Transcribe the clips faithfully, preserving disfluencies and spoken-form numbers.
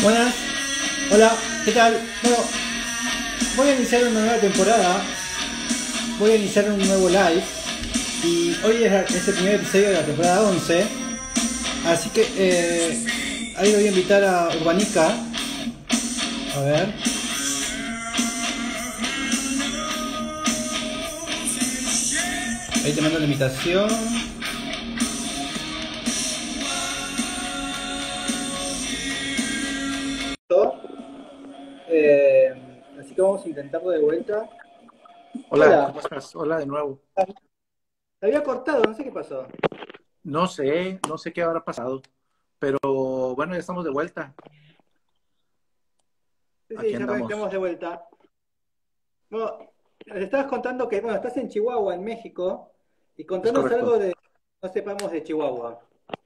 Buenas, hola, ¿qué tal? Bueno, voy a iniciar una nueva temporada, voy a iniciar un nuevo live y hoy es, es el primer episodio de la temporada once, así que eh, ahí voy a invitar a Urbanica, a ver. Ahí te mando la invitación. Eh, así que vamos a intentarlo de vuelta. Hola, Hola, ¿cómo estás? Hola de nuevo. te había cortado, no sé qué pasó. No sé, no sé qué habrá pasado, pero bueno, ya estamos de vuelta. Sí, sí, Aquí ya andamos. estamos de vuelta. Bueno, le estabas contando que, bueno, estás en Chihuahua, en México, y Es contanos correcto. algo de no sepamos de Chihuahua.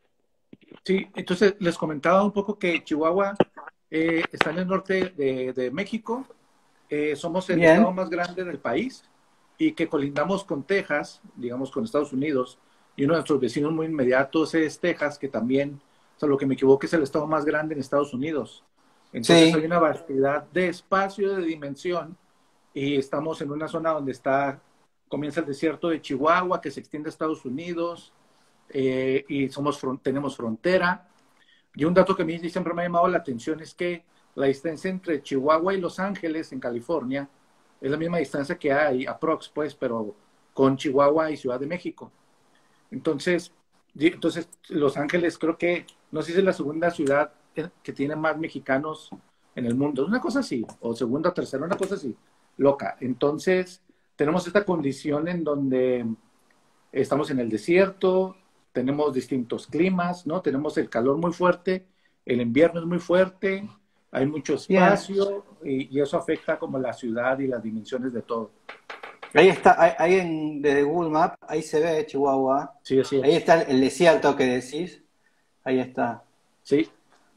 Sí, entonces les comentaba un poco que Chihuahua eh, está en el norte de, de México. Eh, somos el estado Bien. más grande del país y que colindamos con Texas, digamos con Estados Unidos, y uno de nuestros vecinos muy inmediatos es Texas, que también, o sea, lo que me equivoco, es el estado más grande en Estados Unidos. Entonces hay Sí. una vastedad de espacio, de dimensión, y estamos en una zona donde está, comienza el desierto de Chihuahua, que se extiende a Estados Unidos, eh, y somos, tenemos frontera. Y un dato que a mí siempre me ha llamado la atención es que la distancia entre Chihuahua y Los Ángeles, en California, es la misma distancia que hay, aprox, pues, pero con Chihuahua y Ciudad de México. Entonces, entonces Los Ángeles creo que, no sé si es la segunda ciudad que tiene más mexicanos en el mundo, una cosa así, o segunda o tercera, una cosa así, loca. Entonces, tenemos esta condición en donde estamos en el desierto, tenemos distintos climas, ¿no? Tenemos el calor muy fuerte, el invierno es muy fuerte, hay mucho Bien. espacio y, y eso afecta como la ciudad y las dimensiones de todo. Ahí está, ahí, ahí en, desde Google Maps, ahí se ve Chihuahua. Sí, así Ahí es. está el desierto que decís. Ahí está. Sí,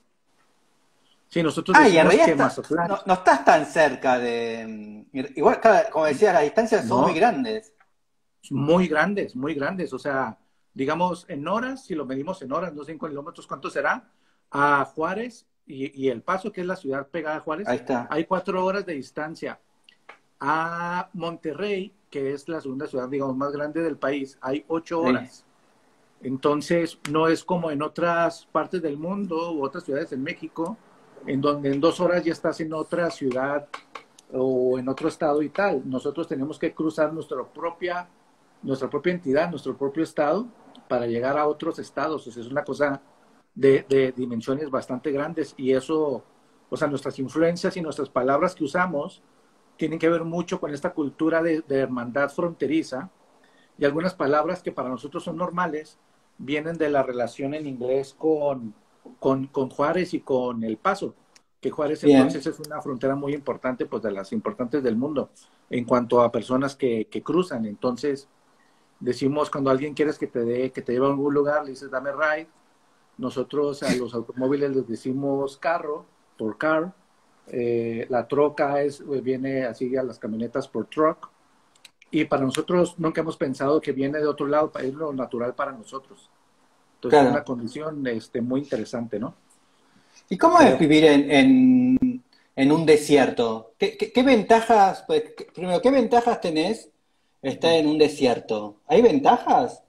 sí, nosotros Ah, y en decimos realidad que está- Mazatlán, no, no estás tan cerca de... mm, Igual, claro, como decías, las distancias son muy no, grandes. muy grandes, muy grandes, o sea, digamos en horas, si lo medimos en horas, no sé en kilómetros cuánto será, a Juárez y, y El Paso, que es la ciudad pegada a Ahí Juárez, está. hay cuatro horas de distancia. A Monterrey, que es la segunda ciudad, digamos, más grande del país, hay ocho Sí. horas. Entonces, no es como en otras partes del mundo u otras ciudades en México, en donde en dos horas ya estás en otra ciudad o en otro estado y tal. Nosotros tenemos que cruzar nuestra propia, nuestra propia entidad, nuestro propio estado, para llegar a otros estados. O sea, es una cosa de, de dimensiones bastante grandes y eso, o sea, nuestras influencias y nuestras palabras que usamos tienen que ver mucho con esta cultura de, de hermandad fronteriza y algunas palabras que para nosotros son normales vienen de la relación en inglés con, con, con Juárez y con El Paso, que Juárez entonces Bien. es una frontera muy importante, pues de las importantes del mundo, en cuanto a personas que, que cruzan. Entonces, decimos cuando alguien quieres que te dé, que te lleve a algún lugar, le dices dame ride. Nosotros a los automóviles les decimos carro, por car. Eh, la troca es, viene así a las camionetas por truck. Y para nosotros nunca hemos pensado que viene de otro lado, es lo natural para nosotros. Entonces es una Claro. condición este, muy interesante, ¿no? ¿Y cómo es Pero vivir en, en, en un desierto? ¿Qué, qué- qué ventajas, pues, qué- primero, qué ventajas tenés estar en un desierto? ¿Hay ventajas?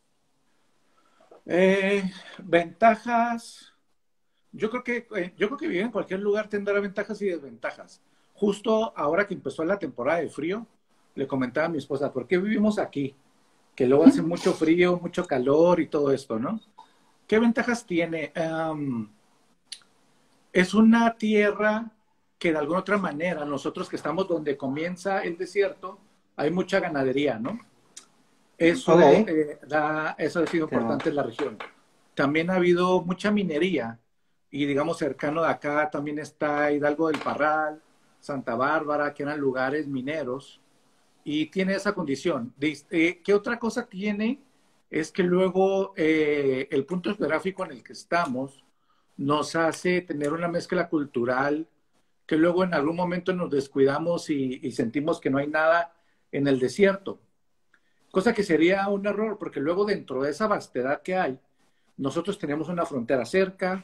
eh, ventajas, yo creo que eh, yo creo que vivir en cualquier lugar tendrá ventajas y desventajas. Justo ahora que empezó la temporada de frío, le comentaba a mi esposa, ¿por qué vivimos aquí? Que luego hace mucho frío, mucho calor y todo esto, ¿no? ¿Qué ventajas tiene? Um, es una tierra que de alguna otra manera, nosotros que estamos donde comienza el desierto, hay mucha ganadería, ¿no? Eso, Ok. eh, da, eso ha sido Claro. importante en la región. También ha habido mucha minería y digamos cercano de acá también está Hidalgo del Parral, Santa Bárbara, que eran lugares mineros y tiene esa condición. Eh, ¿Qué otra cosa tiene? Es que luego eh, el punto geográfico en el que estamos nos hace tener una mezcla cultural que luego en algún momento nos descuidamos y, y sentimos que no hay nada en el desierto, cosa que sería un error porque luego dentro de esa vastedad que hay, nosotros tenemos una frontera cerca,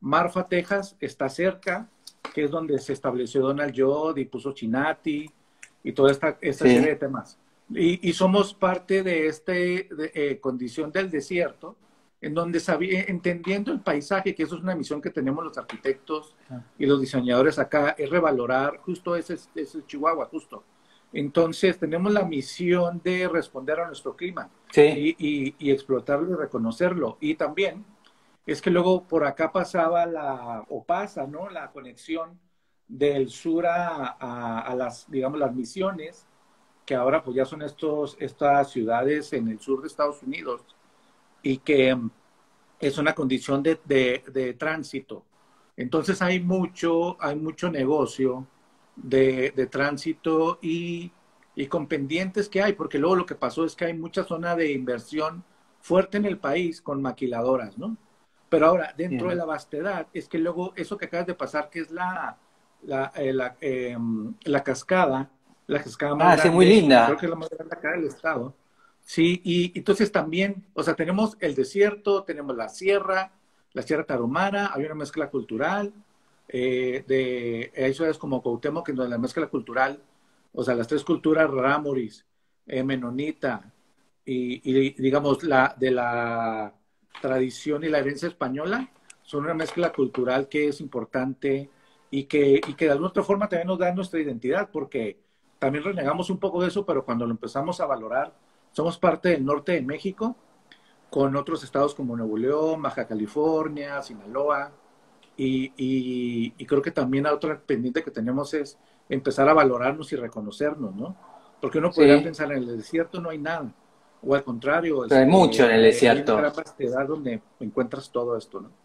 Marfa, Texas, está cerca, que es donde se estableció Donald Judd y puso Chinati y toda esta, esta Sí. serie de temas. Y, y somos parte de esta eh, condición del desierto, en donde sabía, entendiendo el paisaje, que eso es una misión que tenemos los arquitectos y los diseñadores acá, es revalorar justo ese, ese Chihuahua, justo. Entonces, tenemos la misión de responder a nuestro clima Sí. y, y, y explotarlo y reconocerlo. Y también es que luego por acá pasaba la, o pasa, ¿no? La conexión del sur a, a, a las, digamos, las misiones, que ahora pues ya son estos, estas ciudades en el sur de Estados Unidos, y que es una condición de, de, de tránsito. Entonces hay mucho, hay mucho negocio de, de tránsito y, y con pendientes que hay, porque luego lo que pasó es que hay mucha zona de inversión fuerte en el país con maquiladoras, ¿no? Pero ahora, dentro Bien. de la vastedad, es que luego eso que acabas de pasar, que es la, la, eh, la, eh, la cascada, la cascada más Ah, sí, grande, muy linda. creo que es la más grande acá del estado. Sí, y entonces también, o sea, tenemos el desierto, tenemos la sierra, la Sierra Tarahumara, hay una mezcla cultural, eh, de, hay ciudades como Cuauhtémoc, en donde la mezcla cultural, o sea, las tres culturas rarámuris, eh, menonita, y, y digamos, la de la tradición y la herencia española, son una mezcla cultural que es importante y que, y que de alguna otra forma también nos da nuestra identidad, porque también renegamos un poco de eso, pero cuando lo empezamos a valorar, somos parte del norte de México, con otros estados como Nuevo León, Baja California, Sinaloa, y, y, y creo que también otra pendiente que tenemos es empezar a valorarnos y reconocernos, ¿no? Porque uno podría Sí. pensar, en el desierto no hay nada, o al contrario, Pero hay mucho este, en el hay, hay una desierto. gran vastedad donde encuentras todo esto, ¿no?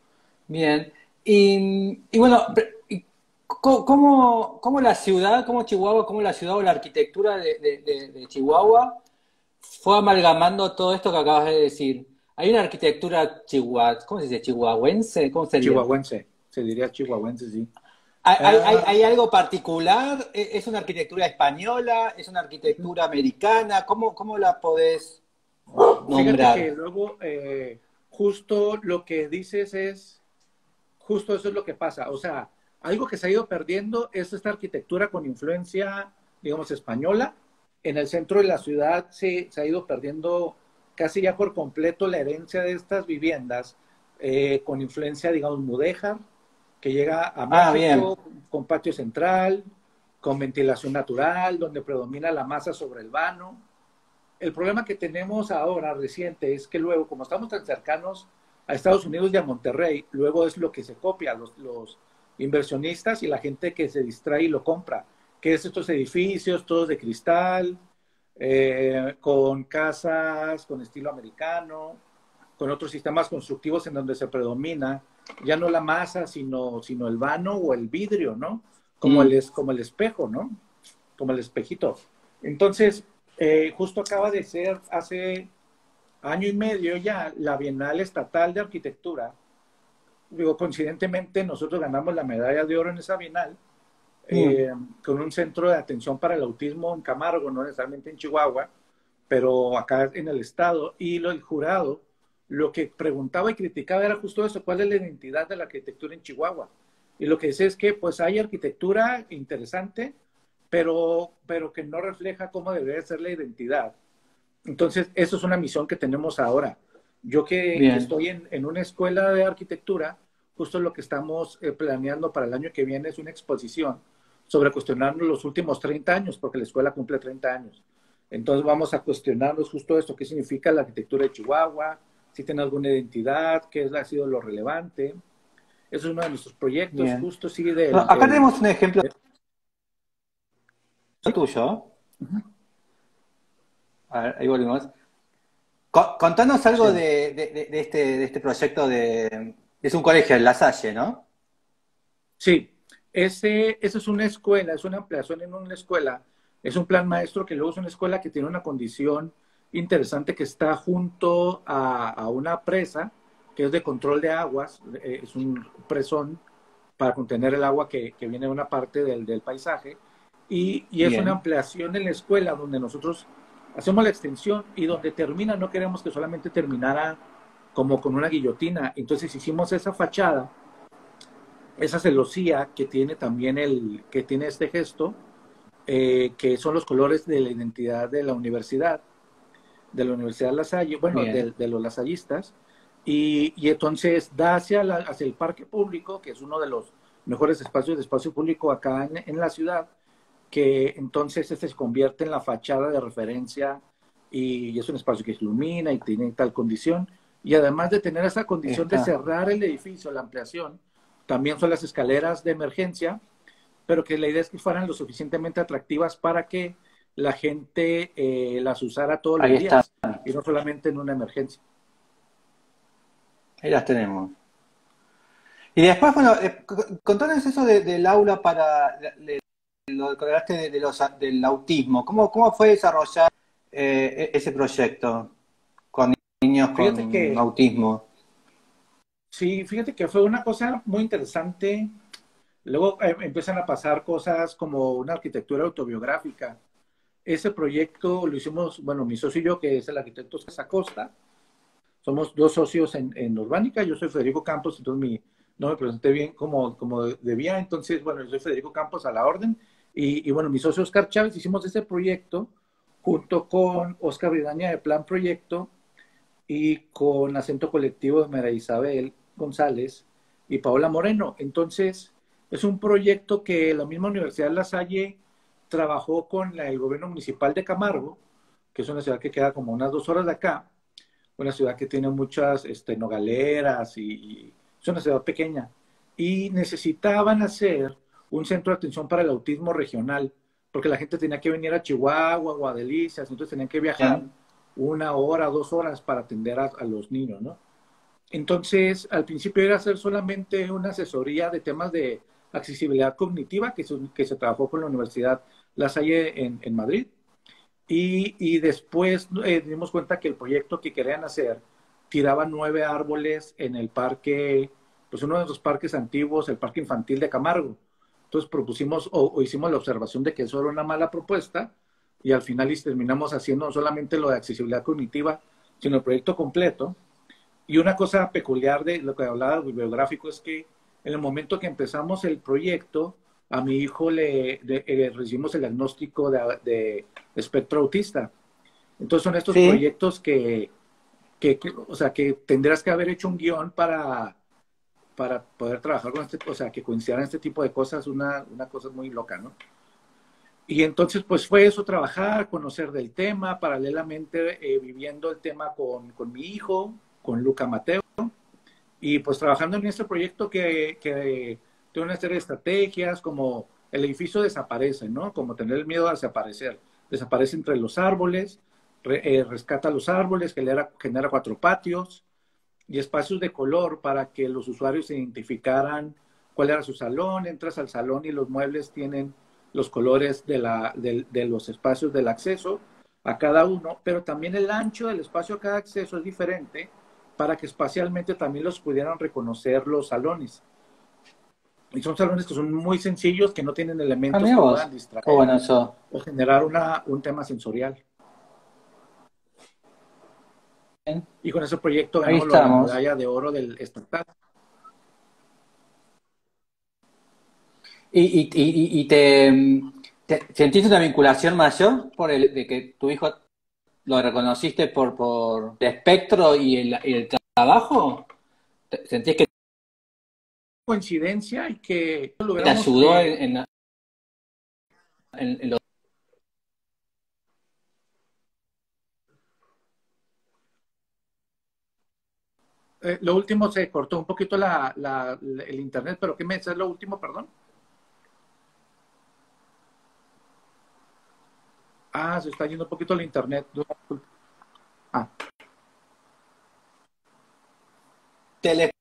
Bien. Y, y bueno, pre- y co- ¿cómo, cómo la ciudad, cómo Chihuahua, cómo la ciudad o la arquitectura de, de- de- de Chihuahua fue amalgamando todo esto que acabas de decir? Hay una arquitectura chihuahua, ¿cómo se dice? ¿Chihuahuense? ¿Cómo sería? Chihuahuense, se diría chihuahuense, sí. ¿Hay, hay, hay- Ah, hay algo particular? ¿E- ¿Es una arquitectura española? ¿Es una arquitectura americana? ¿Cómo, cómo la podés fíjate que nombrar? luego eh, justo lo que dices es, justo eso es lo que pasa. O sea, algo que se ha ido perdiendo es esta arquitectura con influencia, digamos, española. En el centro de la ciudad se, se ha ido perdiendo casi ya por completo la herencia de estas viviendas eh, con influencia, digamos, mudéjar, que llega a Ah, bien. México con patio central, con ventilación natural, donde predomina la masa sobre el vano. El problema que tenemos ahora reciente es que luego, como estamos tan cercanos a Estados Unidos y a Monterrey, luego es lo que se copia, los, los inversionistas y la gente que se distrae y lo compra, que es estos edificios todos de cristal, eh, con casas con estilo americano, con otros sistemas constructivos en donde se predomina ya no la masa, sino, sino el vano o el vidrio, ¿no? Como el, Mm. es, como el espejo, ¿no? Como el espejito. Entonces, eh, justo acaba de ser hace año y medio ya la Bienal Estatal de Arquitectura. Digo, coincidentemente nosotros ganamos la medalla de oro en esa Bienal, Mm. eh, con un centro de atención para el autismo en Camargo, no necesariamente en Chihuahua, pero acá en el estado. Y lo, el jurado lo que preguntaba y criticaba era justo eso: ¿cuál es la identidad de la arquitectura en Chihuahua? Y lo que dice es que pues hay arquitectura interesante, pero, pero que no refleja cómo debería ser la identidad. Entonces, eso es una misión que tenemos ahora. Yo que, que Bien. estoy en, en, una escuela de arquitectura, justo lo que estamos eh, planeando para el año que viene es una exposición sobre cuestionarnos los últimos treinta años, porque la escuela cumple treinta años. Entonces vamos a cuestionarnos justo esto: qué significa la arquitectura de Chihuahua, si tiene alguna identidad, qué ha sido lo relevante. Eso es uno de nuestros proyectos, Bien. justo sí No, del... acá El, tenemos un ejemplo el, ¿sí? tuyo. A ver, ahí volvemos. Co- Contanos algo Sí. de, de- de- de este, de este proyecto de... Es un colegio en La Salle, ¿no? Sí, ese, esa es una escuela, es una ampliación en una escuela, es un plan maestro que luego es una escuela que tiene una condición interesante, que está junto a, a una presa que es de control de aguas, eh, es un presón para contener el agua que, que viene de una parte del, del paisaje, y, y es una Bien. ampliación en la escuela donde nosotros hacemos la extensión y donde termina, no queremos que solamente terminara como con una guillotina. Entonces hicimos esa fachada esa celosía que tiene también el, que tiene este gesto, eh, que son los colores de la identidad de la universidad, de la Universidad La Salle, bueno, de, Bien. de los lasallistas, y, y entonces da hacia, la, hacia el parque público, que es uno de los mejores espacios de espacio público acá en, en la ciudad, que entonces este se convierte en la fachada de referencia y es un espacio que se ilumina y tiene tal condición. Y además de tener esa Ahí condición de está. cerrar el edificio, la ampliación, también son las escaleras de emergencia, pero que la idea es que fueran lo suficientemente atractivas para que la gente eh, las usara todos Ahí los está. días y no solamente en una emergencia. Ahí las tenemos. Y después, bueno, eh, c- contanos eso de- del aula para de- lo que hablaste de, de los, del autismo. ¿Cómo, cómo fue desarrollar eh, e- ese proyecto con niños Fíjate con que, autismo? sí, fíjate que fue una cosa muy interesante. Luego eh, empiezan a pasar cosas como una arquitectura autobiográfica. Ese proyecto lo hicimos, bueno, mi socio y yo, que es el arquitecto César Acosta, somos dos socios en, en Urbánica, yo soy Federico Campos, entonces mi, no me presenté bien como, como debía, entonces, bueno, yo soy Federico Campos a la orden, y, y bueno, mi socio Oscar Chávez, hicimos ese proyecto junto con Oscar Bridaña de Plan Proyecto y con Acento Colectivo de María Isabel González y Paola Moreno. Entonces, es un proyecto que la misma Universidad La Salle trabajó con la, el gobierno municipal de Camargo, que es una ciudad que queda como unas dos horas de acá, una ciudad que tiene muchas este, nogaleras y, y es una ciudad pequeña. Y necesitaban hacer un centro de atención para el autismo regional, porque la gente tenía que venir a Chihuahua, Guadelicias, entonces tenían que viajar Bien. una hora, dos horas para atender a, a los niños, ¿no? Entonces, al principio era hacer solamente una asesoría de temas de accesibilidad cognitiva que se, que se trabajó con la Universidad La Salle en, en Madrid. Y, y después eh, dimos cuenta que el proyecto que querían hacer tiraba nueve árboles en el parque, pues uno de los parques antiguos, el Parque Infantil de Camargo. Entonces propusimos o, o hicimos la observación de que eso era una mala propuesta y al final terminamos haciendo no solamente lo de accesibilidad cognitiva, sino el proyecto completo. Y una cosa peculiar de lo que hablaba del bibliográfico es que en el momento que empezamos el proyecto, a mi hijo le de, eh, recibimos el diagnóstico de, de, espectro autista. Entonces son estos Sí. proyectos que, que, que, o sea, que tendrás que haber hecho un guión para, para poder trabajar con este, o sea, que coincidan este tipo de cosas, una, una cosa muy loca, ¿no? Y entonces, pues fue eso, trabajar, conocer del tema, paralelamente eh, viviendo el tema con, con mi hijo, con Luca Mateo, y pues trabajando en este proyecto que, que tiene una serie de estrategias, como el edificio desaparece, ¿no? Como tener el miedo a desaparecer. Desaparece entre los árboles, re, eh, rescata los árboles, genera, genera cuatro patios y espacios de color para que los usuarios identificaran cuál era su salón. Entras al salón y los muebles tienen los colores de, la, de, de los espacios del acceso a cada uno, pero también el ancho del espacio a cada acceso es diferente para que espacialmente también los pudieran reconocer los salones. Y son salones que son muy sencillos, que no tienen Ah, elementos mira que puedan vos. Qué bueno distraer eso. o generar una, un tema sensorial. Bien. Y con ese proyecto Ahí ganamos lo de la estamos. medalla de oro del estatal. ¿Y, y, y, y te, te- sentiste una vinculación mayor por el de que tu hijo lo reconociste por, por el espectro y el, y el trabajo? ¿Te- ¿Sentís que Coincidencia y que lo te hubiéramos ayudó eh, en, en, en- en lo... Eh, lo último se cortó un poquito la, la, la- el internet, pero ¿qué me es lo último, perdón? Ah, se está yendo un poquito el internet. Ah, del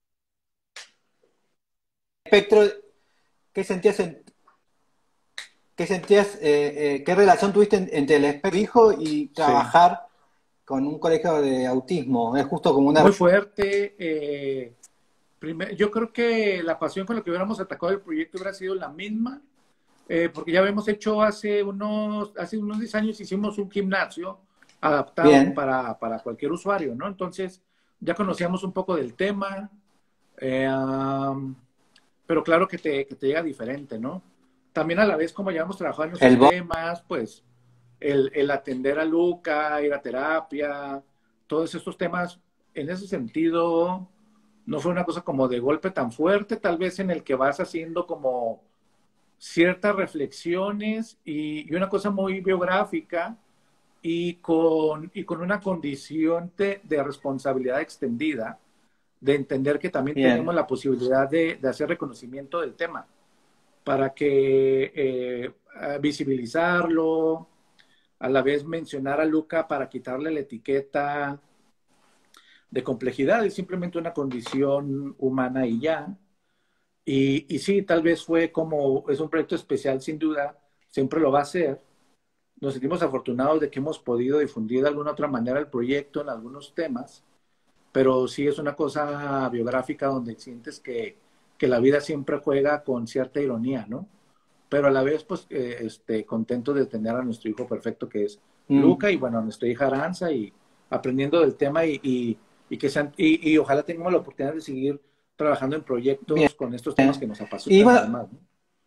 espectro? ¿Qué sentías, en- qué sentías, eh, eh, qué relación tuviste en- entre el espectro de tu hijo y sí. trabajar con un colegio de autismo? Es justo como una... Muy fuerte. Eh, primer, yo creo que la pasión con la que hubiéramos atacado el proyecto hubiera sido la misma, eh, porque ya habíamos hecho hace unos, hace unos diez años, hicimos un gimnasio adaptado Bien. para, para cualquier usuario, ¿no? Entonces, ya conocíamos un poco del tema. Eh, um, pero claro que te, que te llega diferente, ¿no? También a la vez, como ya hemos trabajado en nuestros temas, pues el, el atender a Luca, ir a terapia, todos estos temas, en ese sentido, no fue una cosa como de golpe tan fuerte, tal vez en el que vas haciendo como ciertas reflexiones y, y una cosa muy biográfica y con, y con una condición de, de responsabilidad extendida, de entender que también Bien. tenemos la posibilidad de, de hacer reconocimiento del tema, para que eh, visibilizarlo, a la vez mencionar a Luca para quitarle la etiqueta de complejidad, es simplemente una condición humana y ya. Y, y sí, tal vez fue como, es un proyecto especial sin duda, siempre lo va a ser. Nos sentimos afortunados de que hemos podido difundir de alguna otra manera el proyecto en algunos temas, pero sí es una cosa biográfica donde sientes que, que la vida siempre juega con cierta ironía, ¿no? Pero a la vez, pues, eh, este, contento de tener a nuestro hijo perfecto que es mm. Luca y, bueno, a nuestra hija Aranza y aprendiendo del tema y, y, y que sean, y, y ojalá tengamos la oportunidad de seguir trabajando en proyectos Bien. con estos temas que nos apasionan. Y bueno, además, ¿no?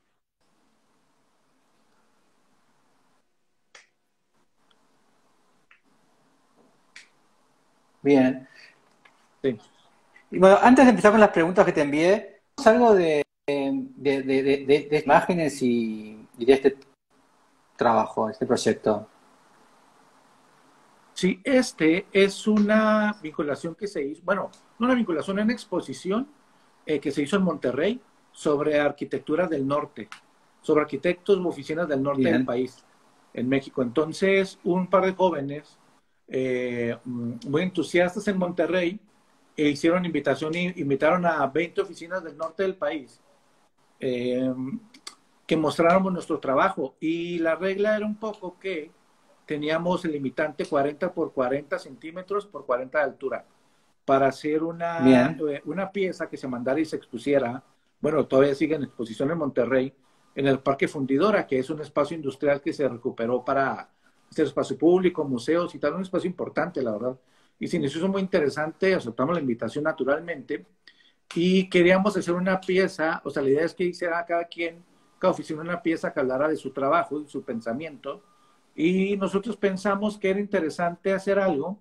Bien. Sí. Y bueno, antes de empezar con las preguntas que te envié, algo de, de, de, de, de, de imágenes y, y de este trabajo, este proyecto. Sí, este es una vinculación que se hizo, bueno, no una vinculación, una exposición eh, que se hizo en Monterrey sobre arquitectura del norte, sobre arquitectos u oficinas del norte Bien. del país, en México. Entonces, un par de jóvenes eh, muy entusiastas en Monterrey e hicieron invitación, invitaron a veinte oficinas del norte del país eh, que mostráramos nuestro trabajo. Y la regla era un poco que teníamos el limitante cuarenta por cuarenta centímetros por cuarenta de altura para hacer una, eh, una pieza que se mandara y se expusiera. Bueno, todavía sigue en exposición en Monterrey, en el Parque Fundidora, que es un espacio industrial que se recuperó para hacer espacio público, museos y tal, un espacio importante, la verdad. Y se nos hizo muy interesante, aceptamos la invitación naturalmente y queríamos hacer una pieza, o sea, la idea es que hiciera cada quien, cada oficina una pieza que hablara de su trabajo, de su pensamiento. Y nosotros pensamos que era interesante hacer algo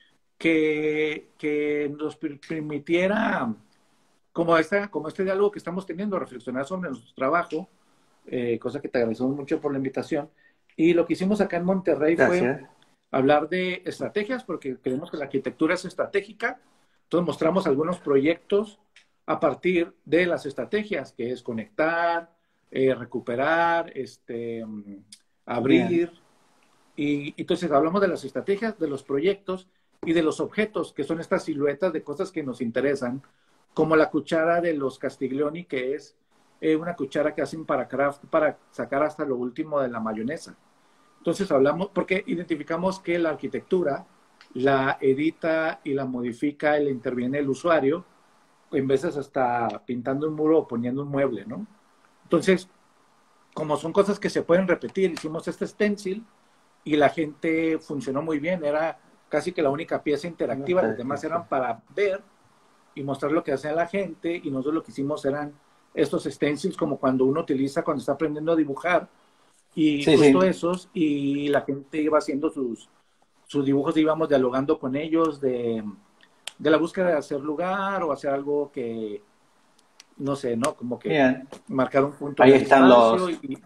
que, que nos permitiera, como, esta, como este diálogo que estamos teniendo, reflexionar sobre nuestro trabajo, eh, cosa que te agradecemos mucho por la invitación. Y lo que hicimos acá en Monterrey Gracias. fue hablar de estrategias, porque creemos que la arquitectura es estratégica. Entonces mostramos algunos proyectos a partir de las estrategias, que es conectar, eh, recuperar, este, abrir. Bien. Y entonces hablamos de las estrategias, de los proyectos y de los objetos, que son estas siluetas de cosas que nos interesan, como la cuchara de los Castiglioni, que es eh, una cuchara que hacen para craft, para sacar hasta lo último de la mayonesa. Entonces hablamos, porque identificamos que la arquitectura la edita y la modifica y le interviene el usuario, en veces hasta pintando un muro o poniendo un mueble, ¿no? Entonces, como son cosas que se pueden repetir, hicimos este stencil, y la gente funcionó muy bien, era casi que la única pieza interactiva, los demás eran para ver y mostrar lo que hacía la gente, y nosotros lo que hicimos eran estos stencils como cuando uno utiliza cuando está aprendiendo a dibujar, y sí, justo sí. esos, y la gente iba haciendo sus, sus dibujos, íbamos dialogando con ellos de, de la búsqueda de hacer lugar o hacer algo que, no sé, ¿no? Como que Bien. marcar un punto Ahí están espacio los... y,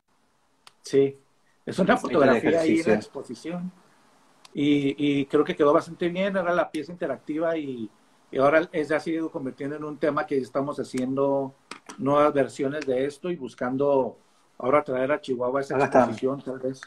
sí. Es una fotografía ahí en la exposición. Y, y creo que quedó bastante bien, era la pieza interactiva y, y ahora es, ya se ha ido convirtiendo en un tema que estamos haciendo nuevas versiones de esto y buscando ahora traer a Chihuahua esa Acá exposición, está. tal vez.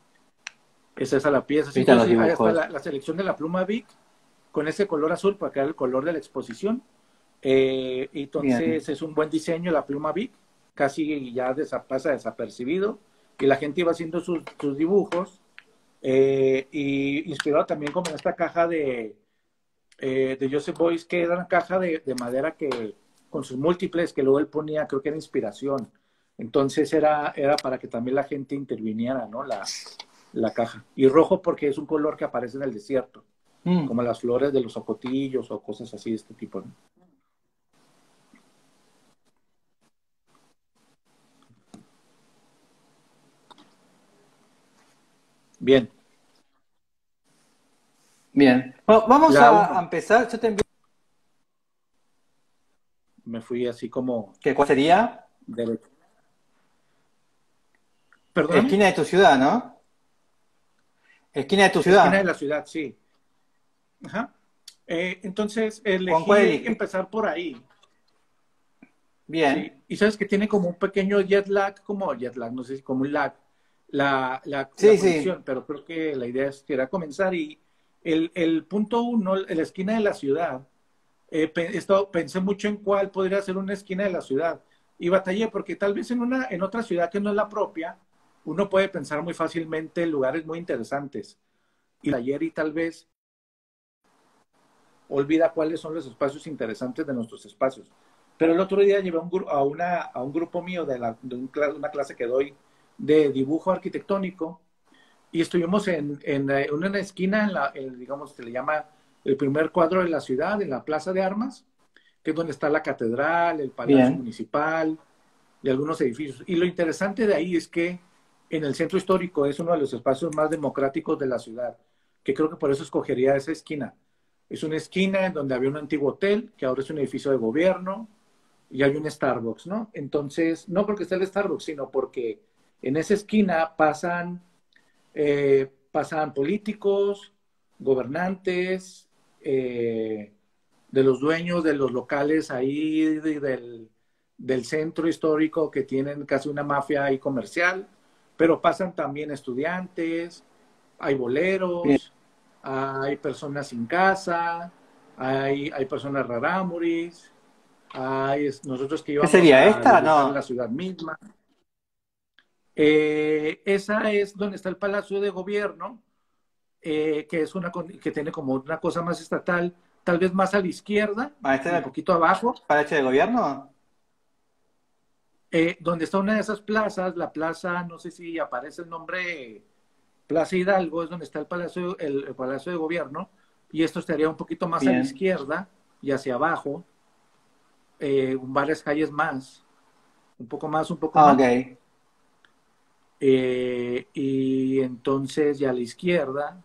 Es esa la pieza. Sí, entonces, ahí está la, la selección de la pluma Bic con ese color azul para crear el color de la exposición. Eh, entonces bien. es un buen diseño la pluma Bic, casi ya desa, pasa desapercibido. Y la gente iba haciendo sus, sus dibujos, eh, y inspirado también como en esta caja de, eh, de Joseph Beuys, que era una caja de, de madera que con sus múltiples, que luego él ponía, creo que era inspiración. Entonces era, era para que también la gente interviniera, ¿no? La, la caja. Y rojo porque es un color que aparece en el desierto, mm. como las flores de los ocotillos o cosas así de este tipo, ¿no? Bien. Bien. Bueno, vamos La a, uno. a empezar. Yo te envío. Me fui así como ¿Qué, ¿Cuál sería? derecho. Perdóname. Esquina de tu ciudad, ¿no? Esquina de tu Esquina de ciudad. la ciudad, sí. Ajá. Eh, entonces ¿Con cuál elegí elige? empezar por ahí. Bien, Sí. Y sabes que tiene como un pequeño jet lag, como jet lag, no sé si como un lag, la, la, la sí, sí, conexión, pero creo que la idea es que era comenzar. Y el, el punto uno, en la esquina de la ciudad, eh, pe- esto, pensé mucho en cuál podría ser una esquina de la ciudad. Y batallé porque tal vez en, una, en otra ciudad que no es la propia, uno puede pensar muy fácilmente en lugares muy interesantes. Y ayer y tal vez olvida cuáles son los espacios interesantes de nuestros espacios. Pero el otro día llevé un, a, una, a un grupo mío de, la, de un, una clase que doy de dibujo arquitectónico y estuvimos en, en, en una esquina, en la, en, digamos, se le llama el primer cuadro de la ciudad, en la Plaza de Armas, que es donde está la catedral, el Palacio bien. Municipal y algunos edificios. Y lo interesante de ahí es que en el centro histórico es uno de los espacios más democráticos de la ciudad, que creo que por eso escogería esa esquina. Es una esquina en donde había un antiguo hotel, que ahora es un edificio de gobierno, y hay un Starbucks, ¿no? Entonces, no porque esté el Starbucks, sino porque en esa esquina pasan, eh, pasan políticos, gobernantes, eh, de los dueños de los locales ahí de, del, del centro histórico que tienen casi una mafia ahí comercial, pero pasan también estudiantes, hay Bien. boleros, hay personas sin casa, hay, hay personas rarámuris, hay nosotros que ¿Qué íbamos sería a esta? dibujar en la No. ciudad misma. Eh, esa es donde está el Palacio de Gobierno, eh, que es una que tiene como una cosa más estatal, tal vez más a la izquierda, ¿Va a estar un el poquito abajo, Palacio de Gobierno? eh, donde está una de esas plazas, la plaza, no sé si aparece el nombre, Plaza Hidalgo, es donde está el Palacio, el, el Palacio de Gobierno, y esto estaría un poquito más a la Bien. izquierda y hacia abajo, eh, varias calles más, un poco más, un poco Ah, más. ok. Eh, y entonces, ya a la izquierda,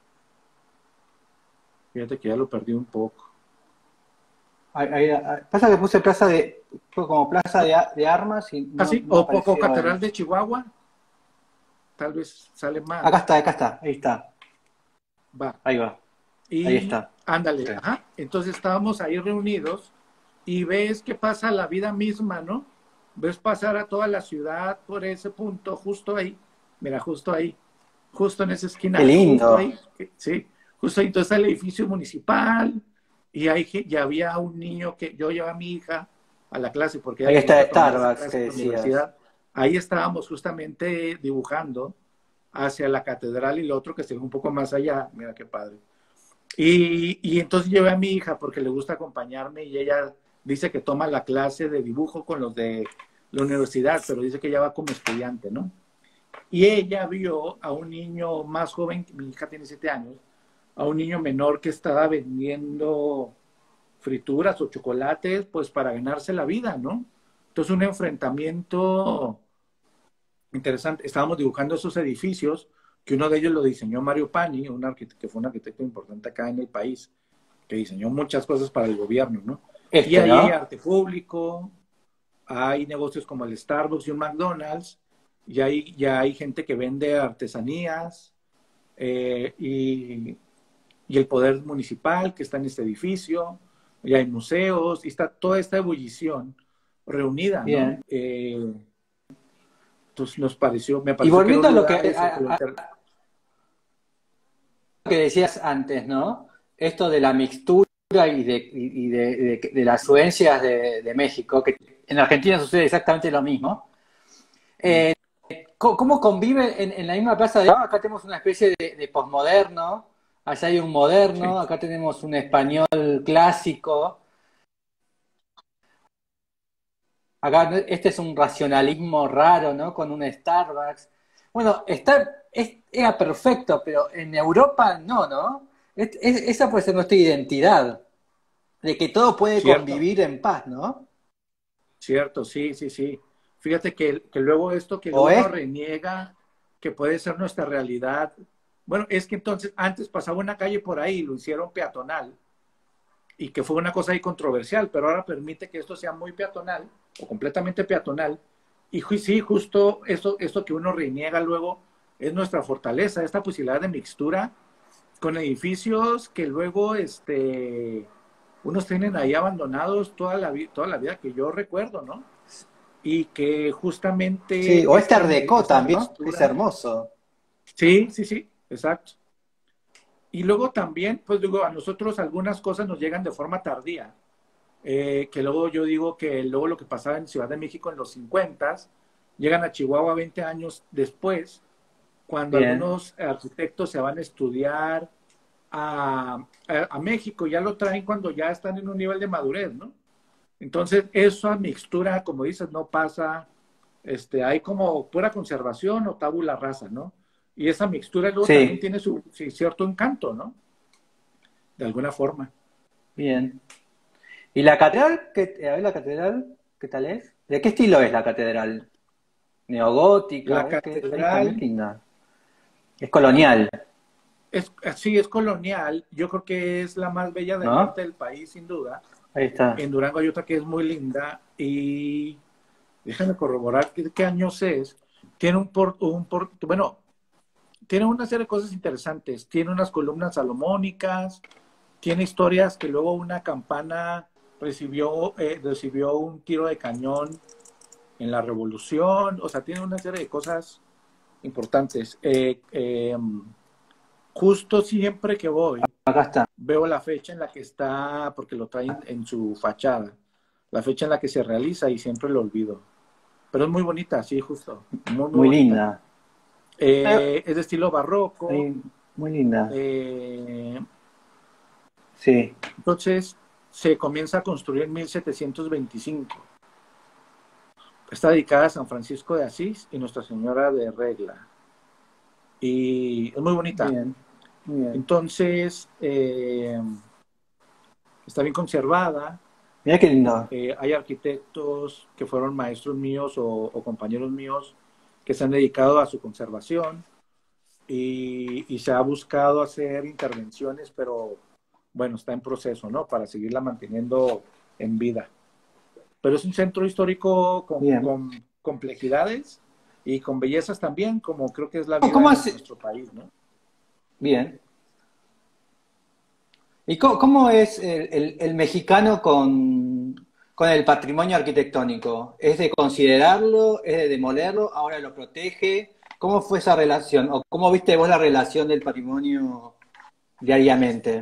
fíjate que ya lo perdí un poco. Ahí- ahí- ahí- pasa que puse plaza de, fue como plaza de, a- de armas y Ah, no, sí, no o poco apareció Catedral el... de Chihuahua, tal vez sale Acá más. está, acá está, ahí está, Va. ahí va, ahí Y está. ándale, Sí. ajá. Entonces estábamos ahí reunidos y ves que pasa la vida misma, ¿no? Ves pasar a toda la ciudad por ese punto, justo ahí. Mira, justo ahí, justo en esa Qué esquina, justo lindo. ahí, sí, justo ahí. Entonces el edificio municipal y ahí ya había un niño que yo llevaba a mi hija a la clase porque ella Ahí le está gusta tomar esa Starbucks que clase en la decías. universidad. Ahí estábamos justamente dibujando hacia la catedral y lo otro que se ve un poco más allá. Mira qué padre. Y, y entonces llevé a mi hija porque le gusta acompañarme y ella dice que toma la clase de dibujo con los de la universidad, pero dice que ella va como estudiante, ¿no? Y ella vio a un niño más joven, mi hija tiene siete años, a un niño menor que estaba vendiendo frituras o chocolates, pues para ganarse la vida, ¿no? Entonces un enfrentamiento interesante. Estábamos dibujando esos edificios, que uno de ellos lo diseñó Mario Pani, un arquitecto, que fue un arquitecto importante acá en el país, que diseñó muchas cosas para el gobierno, ¿no? Y Este, ahí hay ¿no? arte público, hay negocios como el Starbucks y un McDonald's, y hay, ya hay gente que vende artesanías, eh, y, y el poder municipal que está en este edificio, y hay museos, y está toda esta ebullición reunida, ¿no? Bien. Eh, entonces nos pareció, me Y pareció que era volviendo un a lo que, lugar eso, que lo a- a inter... lo que decías antes, ¿no? Esto de la mixtura y de, y y de, de- de las influencias de, de México, que en Argentina sucede exactamente lo mismo. Eh, ¿cómo, cómo convive en, en la misma plaza de... Acá tenemos una especie de, de posmoderno, allá hay un moderno, Sí, acá tenemos un español clásico, acá este es un racionalismo raro, ¿no? Con un Starbucks. Bueno, está, es, era perfecto, pero en Europa no, ¿no? Es- es- esa puede ser nuestra identidad, de que todo puede cierto, convivir en paz, ¿no? cierto, sí, sí, sí. Fíjate que, que luego esto que O uno es, reniega, que puede ser nuestra realidad. Bueno, es que entonces antes pasaba una calle por ahí, lo hicieron peatonal, y que fue una cosa ahí controversial, pero ahora permite que esto sea muy peatonal, o completamente peatonal, y sí, justo esto, esto que uno reniega luego es nuestra fortaleza, esta posibilidad de mixtura con edificios que luego este, unos tienen ahí abandonados toda la, toda la vida que yo recuerdo, ¿no? Y que justamente... Sí, o este esta, Art Deco esta también, ¿no? mixtura, Es hermoso. Sí, sí, sí, exacto. Y luego también, pues digo, a nosotros algunas cosas nos llegan de forma tardía, eh, que luego yo digo que luego lo que pasaba en Ciudad de México en los cincuenta, llegan a Chihuahua veinte años después, cuando Bien. algunos arquitectos se van a estudiar a, a, a México, ya lo traen cuando ya están en un nivel de madurez, ¿no? Entonces, esa mixtura, como dices, no pasa, este, hay como pura conservación o tabula rasa, ¿no? Y esa mixtura luego Sí. también tiene su sí, cierto encanto, ¿no? De alguna forma. Bien. ¿Y la catedral? ¿Qué, a ver, la catedral, ¿qué tal es? ¿De qué estilo es la catedral? ¿Neogótica? La A ver, que también catedral linda. Es colonial, es, sí, es colonial. Yo creo que es la más bella del ¿no? norte del país, sin duda. Ahí está. En Durango hay otra que es muy linda y déjame corroborar qué, qué años es. Tiene un por, un por, bueno, tiene una serie de cosas interesantes. Tiene unas columnas salomónicas, tiene historias que luego una campana recibió, eh, recibió un tiro de cañón en la Revolución. O sea, tiene una serie de cosas importantes. Eh, eh, justo siempre que voy, Acá está. veo la fecha en la que está, porque lo traen en su fachada, la fecha en la que se realiza y siempre lo olvido. Pero es muy bonita, sí, justo. Muy, muy, Muy bonita. linda. Eh, es de estilo barroco. Muy, muy linda. Eh, Sí. entonces, se comienza a construir en mil setecientos veinticinco. Está dedicada a San Francisco de Asís y Nuestra Señora de Regla. Y es muy bonita. Bien, muy bien. Entonces, eh, está bien conservada. Mira qué lindo. Eh, hay arquitectos que fueron maestros míos o, o compañeros míos que se han dedicado a su conservación y, y se ha buscado hacer intervenciones, pero bueno, está en proceso, ¿no? Para seguirla manteniendo en vida. Pero es un centro histórico con, Bien. con complejidades y con bellezas también, como creo que es la vida ¿Cómo de hace? nuestro país, ¿no? Bien. ¿Y cómo, cómo es el, el- el mexicano con, con el patrimonio arquitectónico? ¿Es de considerarlo? ¿Es de demolerlo? ¿Ahora lo protege? ¿Cómo fue esa relación? ¿O cómo viste vos la relación del patrimonio diariamente?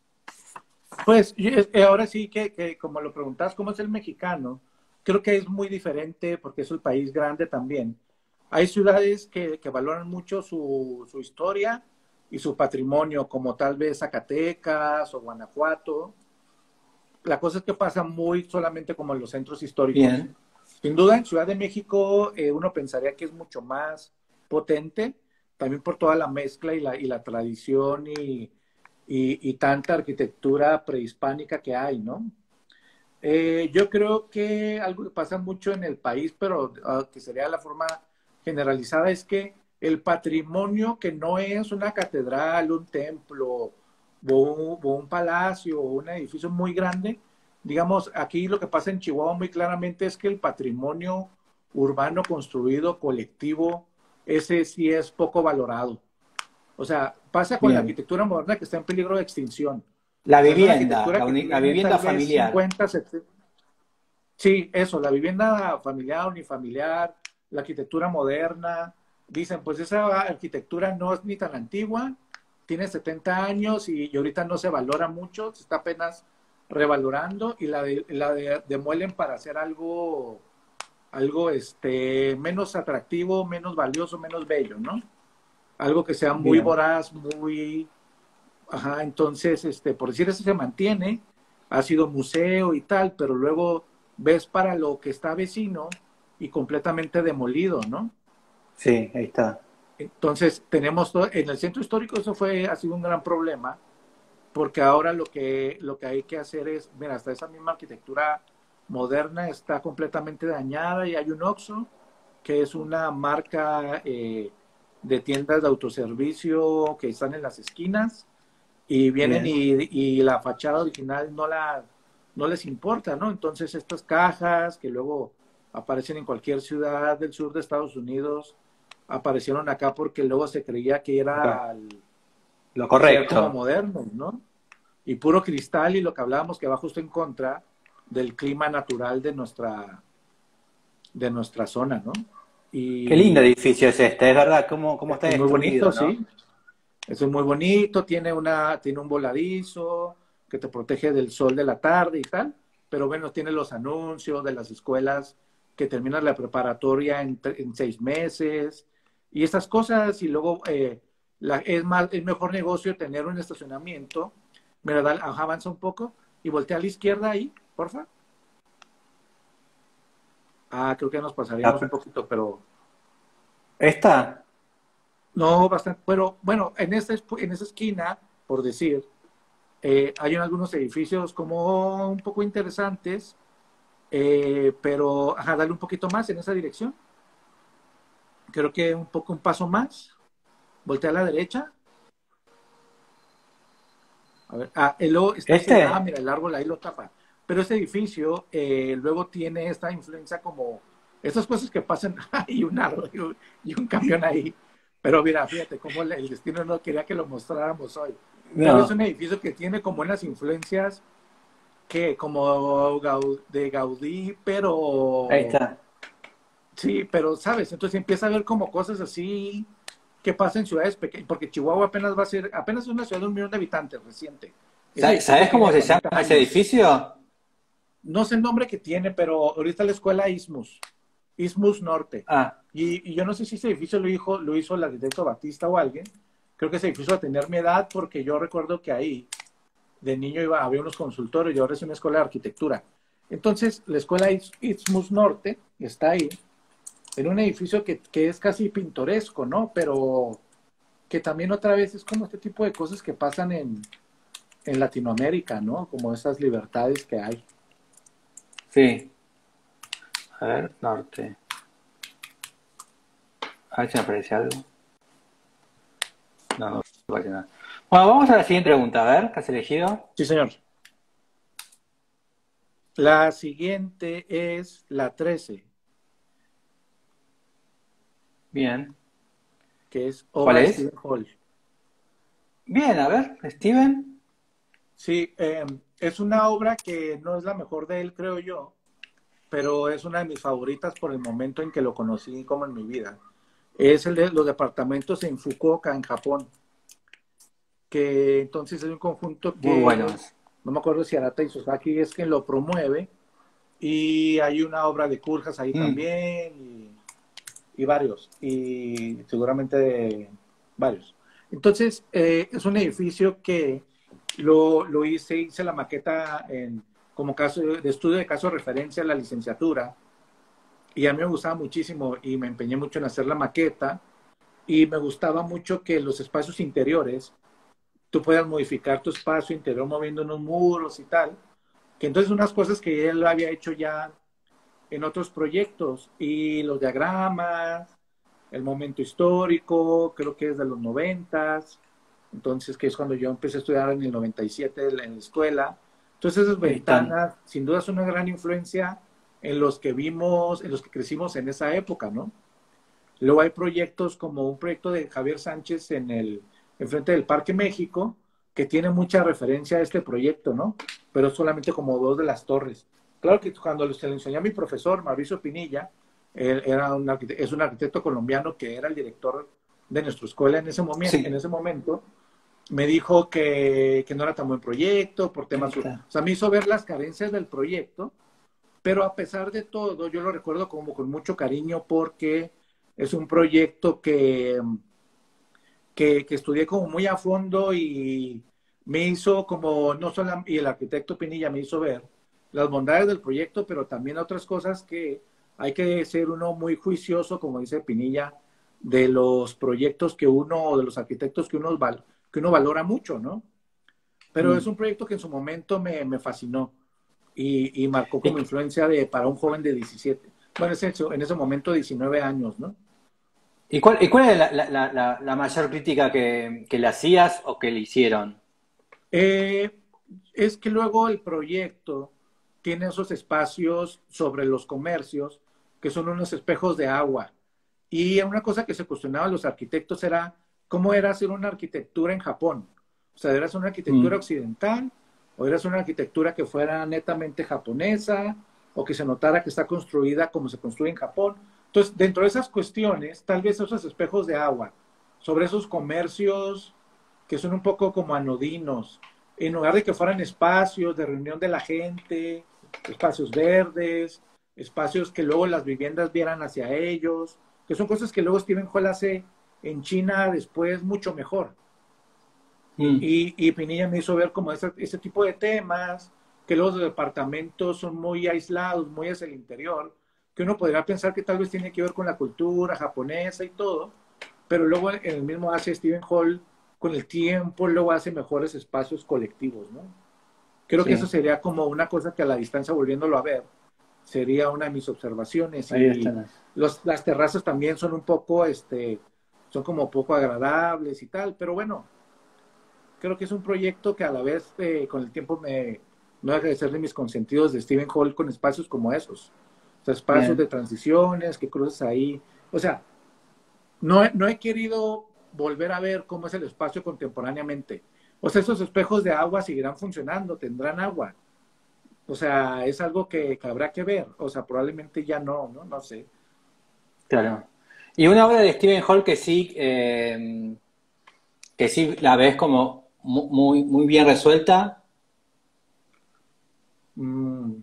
Pues y es- eh, ahora sí que, que como lo preguntas, ¿cómo es el mexicano? Creo que es muy diferente porque es un país grande también. Hay ciudades que, que valoran mucho su, su historia y su patrimonio, como tal vez Zacatecas o Guanajuato. La cosa es que pasa muy solamente como en los centros históricos. Bien, Sin duda, en Ciudad de México eh, uno pensaría que es mucho más potente, también por toda la mezcla y la, y la tradición y, y, y tanta arquitectura prehispánica que hay, ¿no? Eh, yo creo que algo que pasa mucho en el país, pero uh, que sería la forma generalizada, es que el patrimonio que no es una catedral, un templo o un, o un palacio o un edificio muy grande, digamos, aquí lo que pasa en Chihuahua muy claramente es que el patrimonio urbano construido, colectivo, ese sí es poco valorado. O sea, pasa con la bien. arquitectura moderna que está en peligro de extinción. La O sea, es una vivienda, arquitectura la, que uni- la tiene vivienda tal vez familiar. cincuenta, setenta. Sí, eso, la vivienda familiar, unifamiliar, la arquitectura moderna. Dicen, pues esa arquitectura no es ni tan antigua, tiene setenta años y, y ahorita no se valora mucho, se está apenas revalorando y la, de, la de, demuelen para hacer algo, algo este, menos atractivo, menos valioso, menos bello, ¿no? Algo que sea muy Bien, voraz, muy... Ajá, entonces, este, por decir eso se mantiene, ha sido museo y tal, pero luego ves para lo que está vecino y completamente demolido, ¿no? sí, ahí está. Entonces, tenemos todo, en el centro histórico eso fue, ha sido un gran problema, porque ahora lo que, lo que hay que hacer es, mira, hasta esa misma arquitectura moderna está completamente dañada y hay un Oxxo, que es una marca eh, de tiendas de autoservicio que están en las esquinas y vienen y, y la fachada original no la no les importa, ¿no? Entonces estas cajas que luego aparecen en cualquier ciudad del sur de Estados Unidos aparecieron acá porque luego se creía que era el, lo correcto, como moderno, ¿no? Y puro cristal, y lo que hablábamos que va justo en contra del clima natural de nuestra de nuestra zona, ¿no? Y qué lindo edificio es este, es verdad, cómo, cómo está es muy bonito, destruido, ¿no? sí. Es muy bonito, tiene una tiene un voladizo que te protege del sol de la tarde y tal, pero bueno, tiene los anuncios de las escuelas que terminan la preparatoria en, en seis meses y esas cosas, y luego eh, la, es más es mejor negocio tener un estacionamiento. Mira, dale, avanza un poco y voltea a la izquierda ahí, porfa. Ah, creo que nos pasaríamos un poquito, pero... ¿Esta? No, bastante, pero bueno, en esta, en esa esquina, por decir, eh, hay algunos edificios como un poco interesantes, eh, pero, ajá, dale un poquito más en esa dirección. Creo que un poco, un paso más. Voltea a la derecha. A ver, ah, el luego está ¿Este? ah, mira, el árbol ahí lo tapa. Pero ese edificio eh, luego tiene esta influencia como estas cosas que pasan, y un árbol y un, y un camión ahí. Pero mira, fíjate cómo el destino no quería que lo mostráramos hoy. No. Pero es un edificio que tiene como unas influencias que como de Gaudí, pero... Ahí está. Sí, pero sabes, entonces empieza a ver como cosas así que pasan en ciudades pequeñas, porque Chihuahua apenas va a ser, apenas es una ciudad de un millón de habitantes reciente. ¿Sabes, ¿sabes cómo se llama años. ese edificio? No sé el nombre que tiene, pero ahorita la escuela Ismus, Ismus Norte. Ah. Y, y yo no sé si ese edificio lo hizo, lo hizo el arquitecto Batista o alguien. Creo que ese edificio va a tener mi edad, porque yo recuerdo que ahí, de niño, iba, había unos consultorios y ahora es una escuela de arquitectura. Entonces, la escuela Ismus Norte está ahí, en un edificio que, que es casi pintoresco, ¿no? Pero que también otra vez es como este tipo de cosas que pasan en, en Latinoamérica, ¿no? Como esas libertades que hay. Sí. A ver, norte. A ver si me aparece algo. No, no aparece nada. Bueno, vamos a la siguiente pregunta, a ver, ¿qué has elegido? Sí, señor. La siguiente es la trece. Bien. Que es obra de Stephen Hall. Bien, a ver, Steven. Sí, eh, es una obra que no es la mejor de él, creo yo, pero es una de mis favoritas por el momento en que lo conocí como en mi vida. Es el de los departamentos en Fukuoka, en Japón, que entonces es un conjunto que, muy bueno. No me acuerdo si Arata Isozaki es quien lo promueve, y hay una obra de Kurjas ahí mm. también, y, y varios, y seguramente varios. Entonces, eh, es un edificio que lo, lo hice, hice la maqueta en, como caso de estudio de caso de referencia a la licenciatura, y a mí me gustaba muchísimo y me empeñé mucho en hacer la maqueta, y me gustaba mucho que los espacios interiores, tú puedas modificar tu espacio interior moviendo unos muros y tal, que entonces unas cosas que él había hecho ya en otros proyectos, y los diagramas, el momento histórico, creo que es de los noventas, entonces que es cuando yo empecé a estudiar en el noventa y siete en la escuela. Entonces esas ventanas, sin duda, son una gran influencia en los que vimos, en los que crecimos en esa época, ¿no? Luego hay proyectos como un proyecto de Javier Sánchez en el enfrente del Parque México, que tiene mucha referencia a este proyecto, ¿no? Pero solamente como dos de las torres. Claro que cuando se le enseñó a mi profesor, Mauricio Pinilla, él era un es un arquitecto colombiano que era el director de nuestra escuela en ese momento, sí. en ese momento me dijo que, que no era tan buen proyecto por temas... Sí, claro. O sea, me hizo ver las carencias del proyecto, pero a pesar de todo, yo lo recuerdo como con mucho cariño, porque es un proyecto que, que, que estudié como muy a fondo, y me hizo como, no solo, y el arquitecto Pinilla me hizo ver las bondades del proyecto, pero también otras cosas que hay que ser uno muy juicioso, como dice Pinilla, de los proyectos que uno, o de los arquitectos que uno, val, que uno valora mucho, ¿no? Pero mm. es un proyecto que en su momento me, me fascinó, y, y marcó como influencia de, para un joven de diecisiete, bueno, es eso, en ese momento diecinueve años, ¿no? ¿Y cuál, y cuál es la, la- la- la- la mayor crítica que, que le hacías o que le hicieron? Eh, es que luego el proyecto tiene esos espacios sobre los comercios que son unos espejos de agua. Y una cosa que se cuestionaban los arquitectos era cómo era hacer una arquitectura en Japón. O sea, ¿eras una arquitectura Mm, occidental o eras una arquitectura que fuera netamente japonesa o que se notara que está construida como se construye en Japón? Entonces, dentro de esas cuestiones, tal vez esos espejos de agua sobre esos comercios que son un poco como anodinos, en lugar de que fueran espacios de reunión de la gente, espacios verdes, espacios que luego las viviendas vieran hacia ellos, que son cosas que luego Steven Hall hace en China después mucho mejor. mm, Y, y Pinilla me hizo ver como ese, ese tipo de temas, que luego los departamentos son muy aislados, muy hacia el interior, que uno podría pensar que tal vez tiene que ver con la cultura japonesa y todo, pero luego en el mismo hace Steven Hall, con el tiempo, luego hace mejores espacios colectivos, ¿no? Creo que eso sí, sería como una cosa que a la distancia, volviéndolo a ver, sería una de mis observaciones. ahí Y están. los, las terrazas también son un poco, este, son como poco agradables y tal, pero bueno, creo que es un proyecto que a la vez eh, con el tiempo me, me va a agradecer de mis consentidos de Steven Hall con espacios como esos. O sea, espacios de Bien. transiciones, que cruces ahí. O sea, no, he- no he querido volver a ver cómo es el espacio contemporáneamente. O sea, esos espejos de agua seguirán funcionando, tendrán agua. O sea, es algo que, que habrá que ver. O sea, probablemente ya no, ¿no? No sé. Claro. Y una obra de Stephen Hall que sí, eh, que sí la ves como mu- muy, muy bien resuelta. Mm,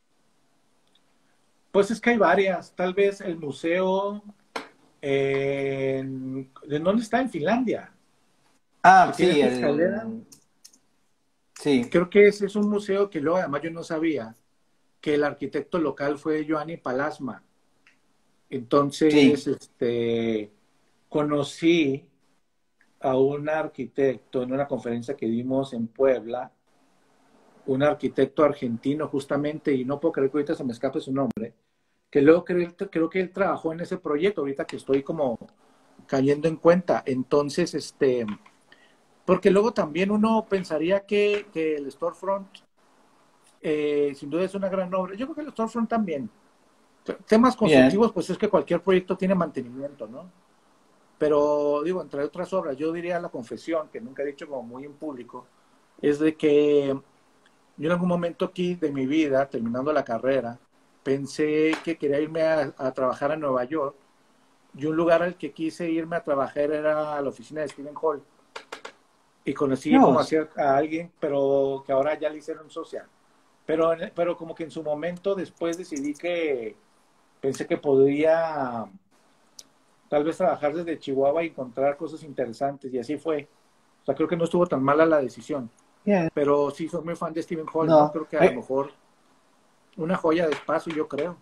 pues es que hay varias. Tal vez el museo, eh, en- ¿de dónde está? En Finlandia, Ah, que tiene sí, esta escalera. el, sí, Creo que ese es un museo que luego, además, yo no sabía que el arquitecto local fue Joanny Palasma. Entonces, sí, este, conocí a un arquitecto en una conferencia que dimos en Puebla, un arquitecto argentino justamente, y no puedo creer que ahorita se me escape su nombre, que luego creo, creo que él trabajó en ese proyecto, ahorita que estoy como cayendo en cuenta. Entonces, este, porque luego también uno pensaría que, que el storefront, eh, sin duda es una gran obra. Yo creo que el storefront también. Temas bien. constructivos, pues es que cualquier proyecto tiene mantenimiento, ¿no? Pero digo, entre otras obras, yo diría la confesión, que nunca he dicho como muy en público, es de que yo en algún momento aquí de mi vida, terminando la carrera, pensé que quería irme a, a trabajar a Nueva York y un lugar al que quise irme a trabajar era a la oficina de Steven Hall. Y conocí Mirá como vos. a, a alguien, pero que ahora ya le hicieron social. Pero, pero como que en su momento después decidí que pensé que podría tal vez trabajar desde Chihuahua y encontrar cosas interesantes, y así fue. O sea, creo que no estuvo tan mala la decisión. Bien. Pero sí, soy muy fan de Stephen Hall, ¿no? No. Creo que a lo Eh, mejor una joya de espacio, yo creo.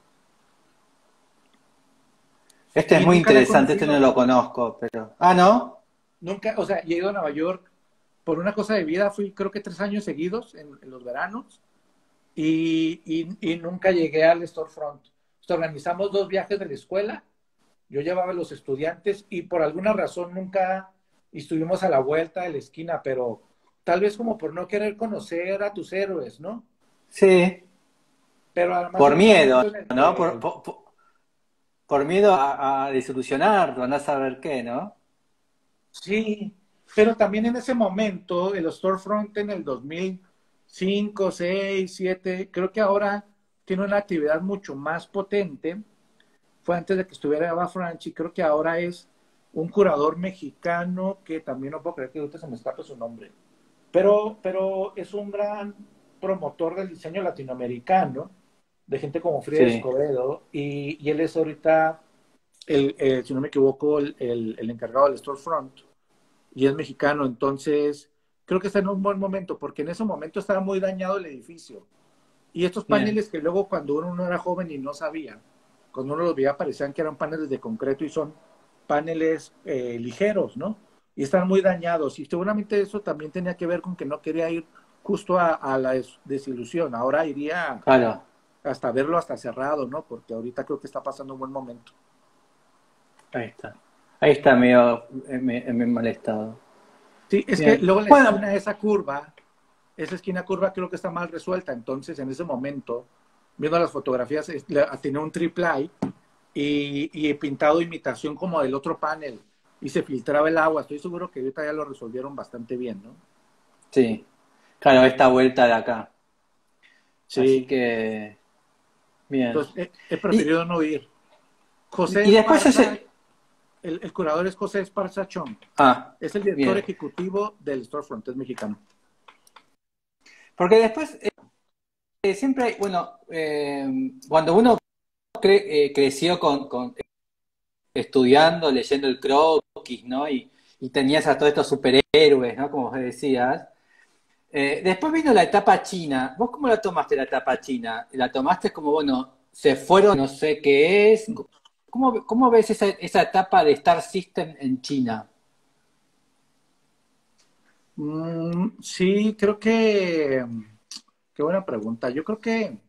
Este es Y muy nunca la he interesante, este no conocido. lo conozco, pero. Ah, ¿no? Nunca, o sea, he ido a Nueva York por una cosa de vida, fui creo que tres años seguidos en, en los veranos y, y, y, nunca llegué al storefront. O sea, organizamos dos viajes de la escuela, yo llevaba a los estudiantes y por alguna razón nunca estuvimos a la vuelta de la esquina, pero tal vez como por no querer conocer a tus héroes, ¿no? Sí. Pero además Por en un miedo, momento en el ¿no? Por, que por, por- por miedo a, a desilusionar, andás a saber qué, ¿no? sí, pero también en ese momento, el storefront en el dos mil cinco, seis, siete, creo que ahora tiene una actividad mucho más potente. Fue antes de que estuviera Eva Franchi, creo que ahora es un curador mexicano que también no puedo creer que ahorita se me escape su nombre. Pero, pero es un gran promotor del diseño latinoamericano, de gente como Frida Sí, Escobedo, y, y él es ahorita, el, el, si no me equivoco, el, el, el encargado del storefront y es mexicano, entonces creo que está en un buen momento, porque en ese momento estaba muy dañado el edificio. Y estos bien. paneles que luego cuando uno no era joven y no sabía, cuando uno los veía parecían que eran paneles de concreto y son paneles eh, ligeros, ¿no? Y están muy dañados. Y seguramente eso también tenía que ver con que no quería ir justo a, a la des desilusión. Ahora iría Claro, hasta verlo hasta cerrado, ¿no? Porque ahorita creo que está pasando un buen momento. ahí está. Ahí está medio, me, me mal estado. Sí, es que Bien. luego la Bueno, esquina de esa curva, esa esquina curva creo que está mal resuelta. Entonces, en ese momento, viendo las fotografías, es- la- tenía un triple y, y pintado imitación como del otro panel y se filtraba el agua. Estoy seguro que ahorita ya lo resolvieron bastante bien, ¿no? sí, claro, esta vuelta de acá. Así Sí. que, bien. Entonces, he, he Y, preferido no ir. José y después Esparza, ese... el, el curador es José Esparza Chong. Ah, Es el director bien. ejecutivo del Storefront, es mexicano. Porque después, eh, siempre hay, bueno, eh, cuando uno cre- eh, creció con, con- estudiando, leyendo el croquis, ¿no? Y, y tenías a todos estos superhéroes, ¿no? Como vos decías. Eh, después vino la etapa china. ¿Vos cómo la tomaste la etapa china? ¿La tomaste como, bueno, se fueron, no sé qué es? ¿Cómo, cómo ves esa, esa etapa de Star System en China? Mm, sí, creo que... Qué buena pregunta. Yo creo que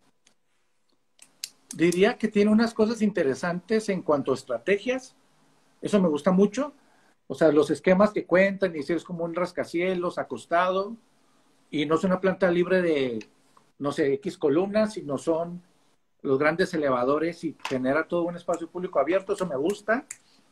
diría que tiene unas cosas interesantes en cuanto a estrategias. Eso me gusta mucho. O sea, los esquemas que cuentan y si es como un rascacielos acostado y no es una planta libre de, no sé, X columnas, sino son los grandes elevadores y genera todo un espacio público abierto. Eso me gusta.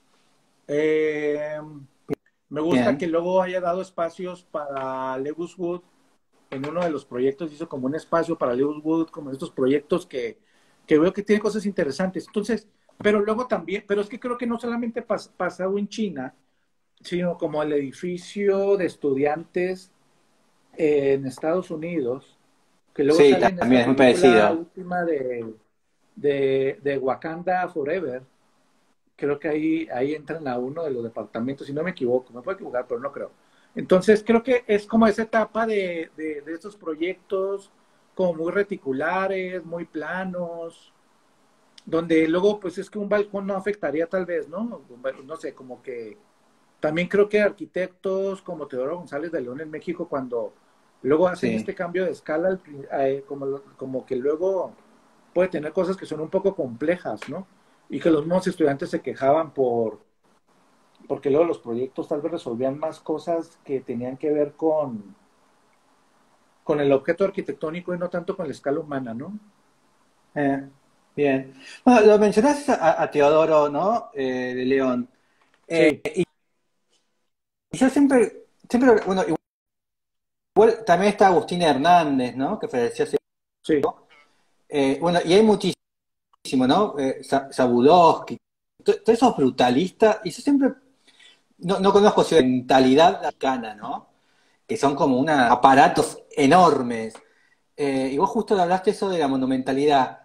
Eh, Me gusta que Bien, luego haya dado espacios para Lewis Wood en uno de los proyectos, hizo como un espacio para Lewis Wood, como estos proyectos que, que veo que tienen cosas interesantes. Entonces, pero luego también, pero es que creo que no solamente pas, pasado en China, sino como el edificio de estudiantes en Estados Unidos, que luego sí, sale en esta también es muy película parecido. última de, de, de Wakanda Forever. Creo que ahí, ahí entran a uno de los departamentos, si no me equivoco, me puedo equivocar, pero no creo. Entonces, creo que es como esa etapa de, de, de estos proyectos como muy reticulares, muy planos, donde luego, pues es que un balcón no afectaría tal vez, ¿no? No sé, como que también creo que arquitectos como Teodoro González de León en México, cuando luego hacen Sí. este cambio de escala, eh, como, como que luego puede tener cosas que son un poco complejas, ¿no? Y que los mismos estudiantes se quejaban por, porque luego los proyectos tal vez resolvían más cosas que tenían que ver con, con el objeto arquitectónico y no tanto con la escala humana, ¿no? Eh, bien. Bueno, lo mencionaste a, a Teodoro, ¿no? Eh, de León. Eh, Sí, y yo siempre, siempre, bueno, igual también está Agustín Hernández, ¿no? Que falleció hace sí. poco. Eh, bueno, y hay muchísimo, ¿no? Eh, Sa- Zabudowski, to- todos esos brutalistas, y yo siempre, no, no conozco su mentalidad africana, ¿no? Que son como una, aparatos enormes. Eh, y vos justo hablaste eso de la monumentalidad.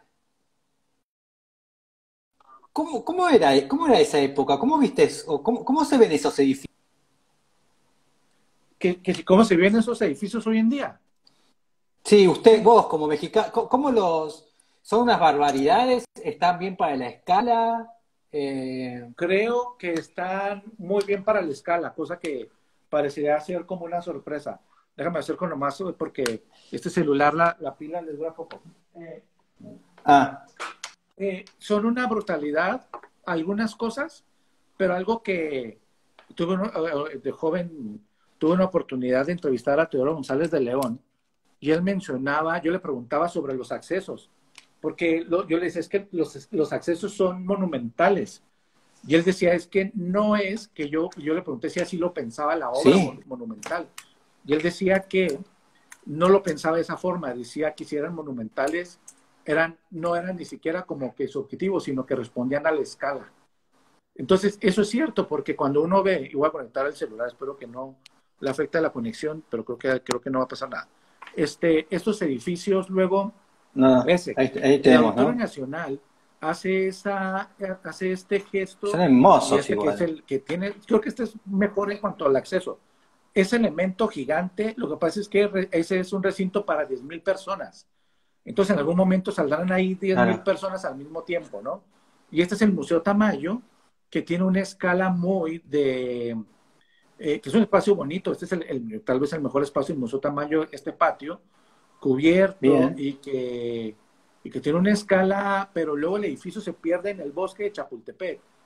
¿Cómo, cómo era, cómo era esa época? ¿Cómo viste eso? ¿Cómo, cómo se ven esos edificios? Que, que si cómo se ven esos edificios hoy en día. Sí, usted, vos como mexicano, ¿cómo, cómo los... ¿Son unas barbaridades? ¿Están bien para la escala? Eh, Creo que están muy bien para la escala, cosa que parecería ser como una sorpresa. Déjame hacer con lo más porque este celular, la, la pila les dura poco. Eh, ah, eh, son una brutalidad algunas cosas, pero algo que tuve uno- eh, de joven, tuve una oportunidad de entrevistar a Teodoro González de León y él mencionaba, yo le preguntaba sobre los accesos, porque lo- yo le decía, es que los, los accesos son monumentales. Y él decía, es que no es que yo, yo le pregunté si así lo pensaba la obra sí, mon- monumental. Y él decía que no lo pensaba de esa forma, decía que si eran monumentales, eran, no eran ni siquiera como que su objetivo, sino que respondían a la escala. Entonces, eso es cierto, porque cuando uno ve, y voy a conectar el celular, espero que no le afecte la conexión, pero creo que, creo que no va a pasar nada. Este, estos edificios, luego, no, ese, ahí, ahí el tenemos, Auditorio ¿no? Nacional hace, esa, hace este Son gesto, y hermosos este que es igual. el que tiene, creo que este es mejor en cuanto al acceso. Ese elemento gigante, lo que pasa es que ese es un recinto para diez mil personas. Entonces, en algún momento saldrán ahí diez mil Claro, personas al mismo tiempo, ¿no? Y este es el Museo Tamayo, que tiene una escala muy de, eh, que es un espacio bonito, este es el, el, tal vez el mejor espacio del Museo Tamayo, este patio, cubierto bien. y que, y que tiene una escala, pero luego el edificio se pierde en el bosque de Chapultepec.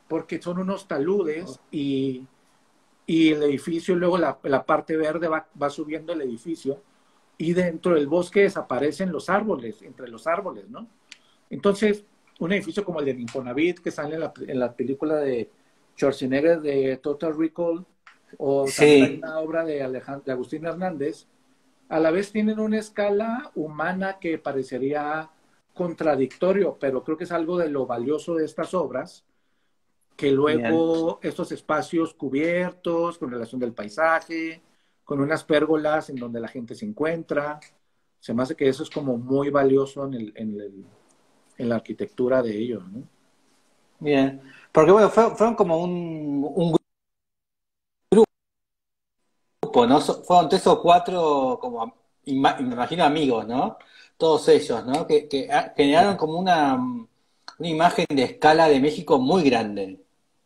porque son unos taludes y, y el edificio, luego la, la parte verde va, va subiendo el edificio y dentro del bosque desaparecen los árboles, entre los árboles, ¿no? Entonces, un edificio como el de Infonavit, que sale en la, en la película de Schwarzenegger de Total Recall, o también hay Sí, una obra de, Alejand de Agustín Hernández, a la vez tienen una escala humana que parecería contradictorio, pero creo que es algo de lo valioso de estas obras, que bien. luego estos espacios cubiertos con relación del paisaje, con unas pérgolas en donde la gente se encuentra, se me hace que eso es como muy valioso en, el, en, el, en la arquitectura de ellos, ¿no? Bien. Porque bueno, fue- fueron como un, un grupo, ¿no? So- Fueron tres o cuatro, como, ima- me imagino amigos, ¿no? Todos ellos, ¿no? Que, que ah, generaron como una, una imagen de escala de México muy grande.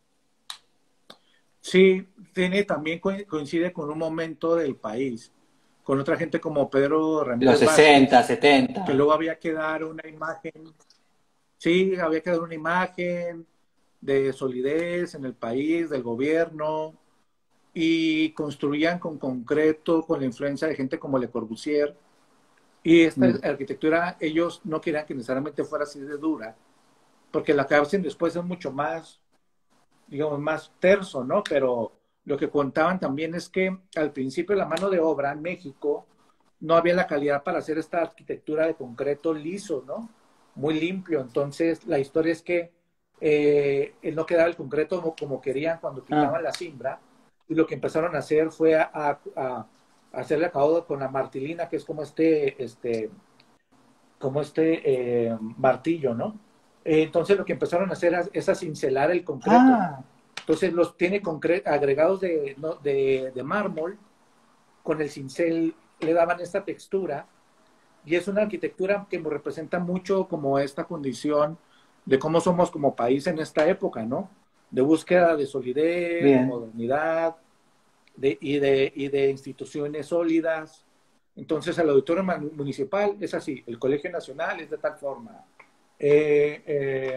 Sí, tiene, también coincide con un momento del país, con otra gente como Pedro Los Ramírez sesenta, Vázquez, que setenta. luego había que dar una imagen, sí, había que dar una imagen de solidez en el país, del gobierno, y construían con concreto, con la influencia de gente como Le Corbusier, y esta Mm. arquitectura ellos no querían que necesariamente fuera así de dura, porque la que hacen después es mucho más, digamos, más terso, ¿no? Pero lo que contaban también es que al principio la mano de obra en México no había la calidad para hacer esta arquitectura de concreto liso, ¿no? Muy limpio. Entonces, la historia es que eh, no quedaba el concreto como, como querían cuando Ah, quitaban la cimbra. Y lo que empezaron a hacer fue a, a, a hacerle acabado con la martilina, que es como este, este, como este eh, martillo, ¿no? Eh, entonces lo que empezaron a hacer es a cincelar el concreto. ah, Entonces los tiene agregados de, no, de, de mármol, con el cincel le daban esta textura y es una arquitectura que me representa mucho como esta condición de cómo somos como país en esta época, ¿no? De búsqueda de solidez, de bien. modernidad de, y, de, y de instituciones sólidas. Entonces el auditorio municipal es así, el Colegio Nacional es de tal forma. Eh, eh,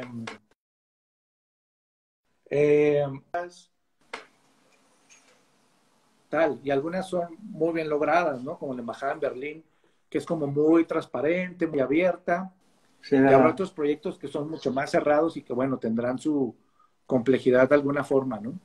eh, tal, y algunas son muy bien logradas, ¿no? Como la embajada en Berlín, que es como muy transparente, muy abierta, Sí, es y habrá verdad. otros proyectos que son mucho más cerrados y que, bueno, tendrán su complejidad de alguna forma, ¿no?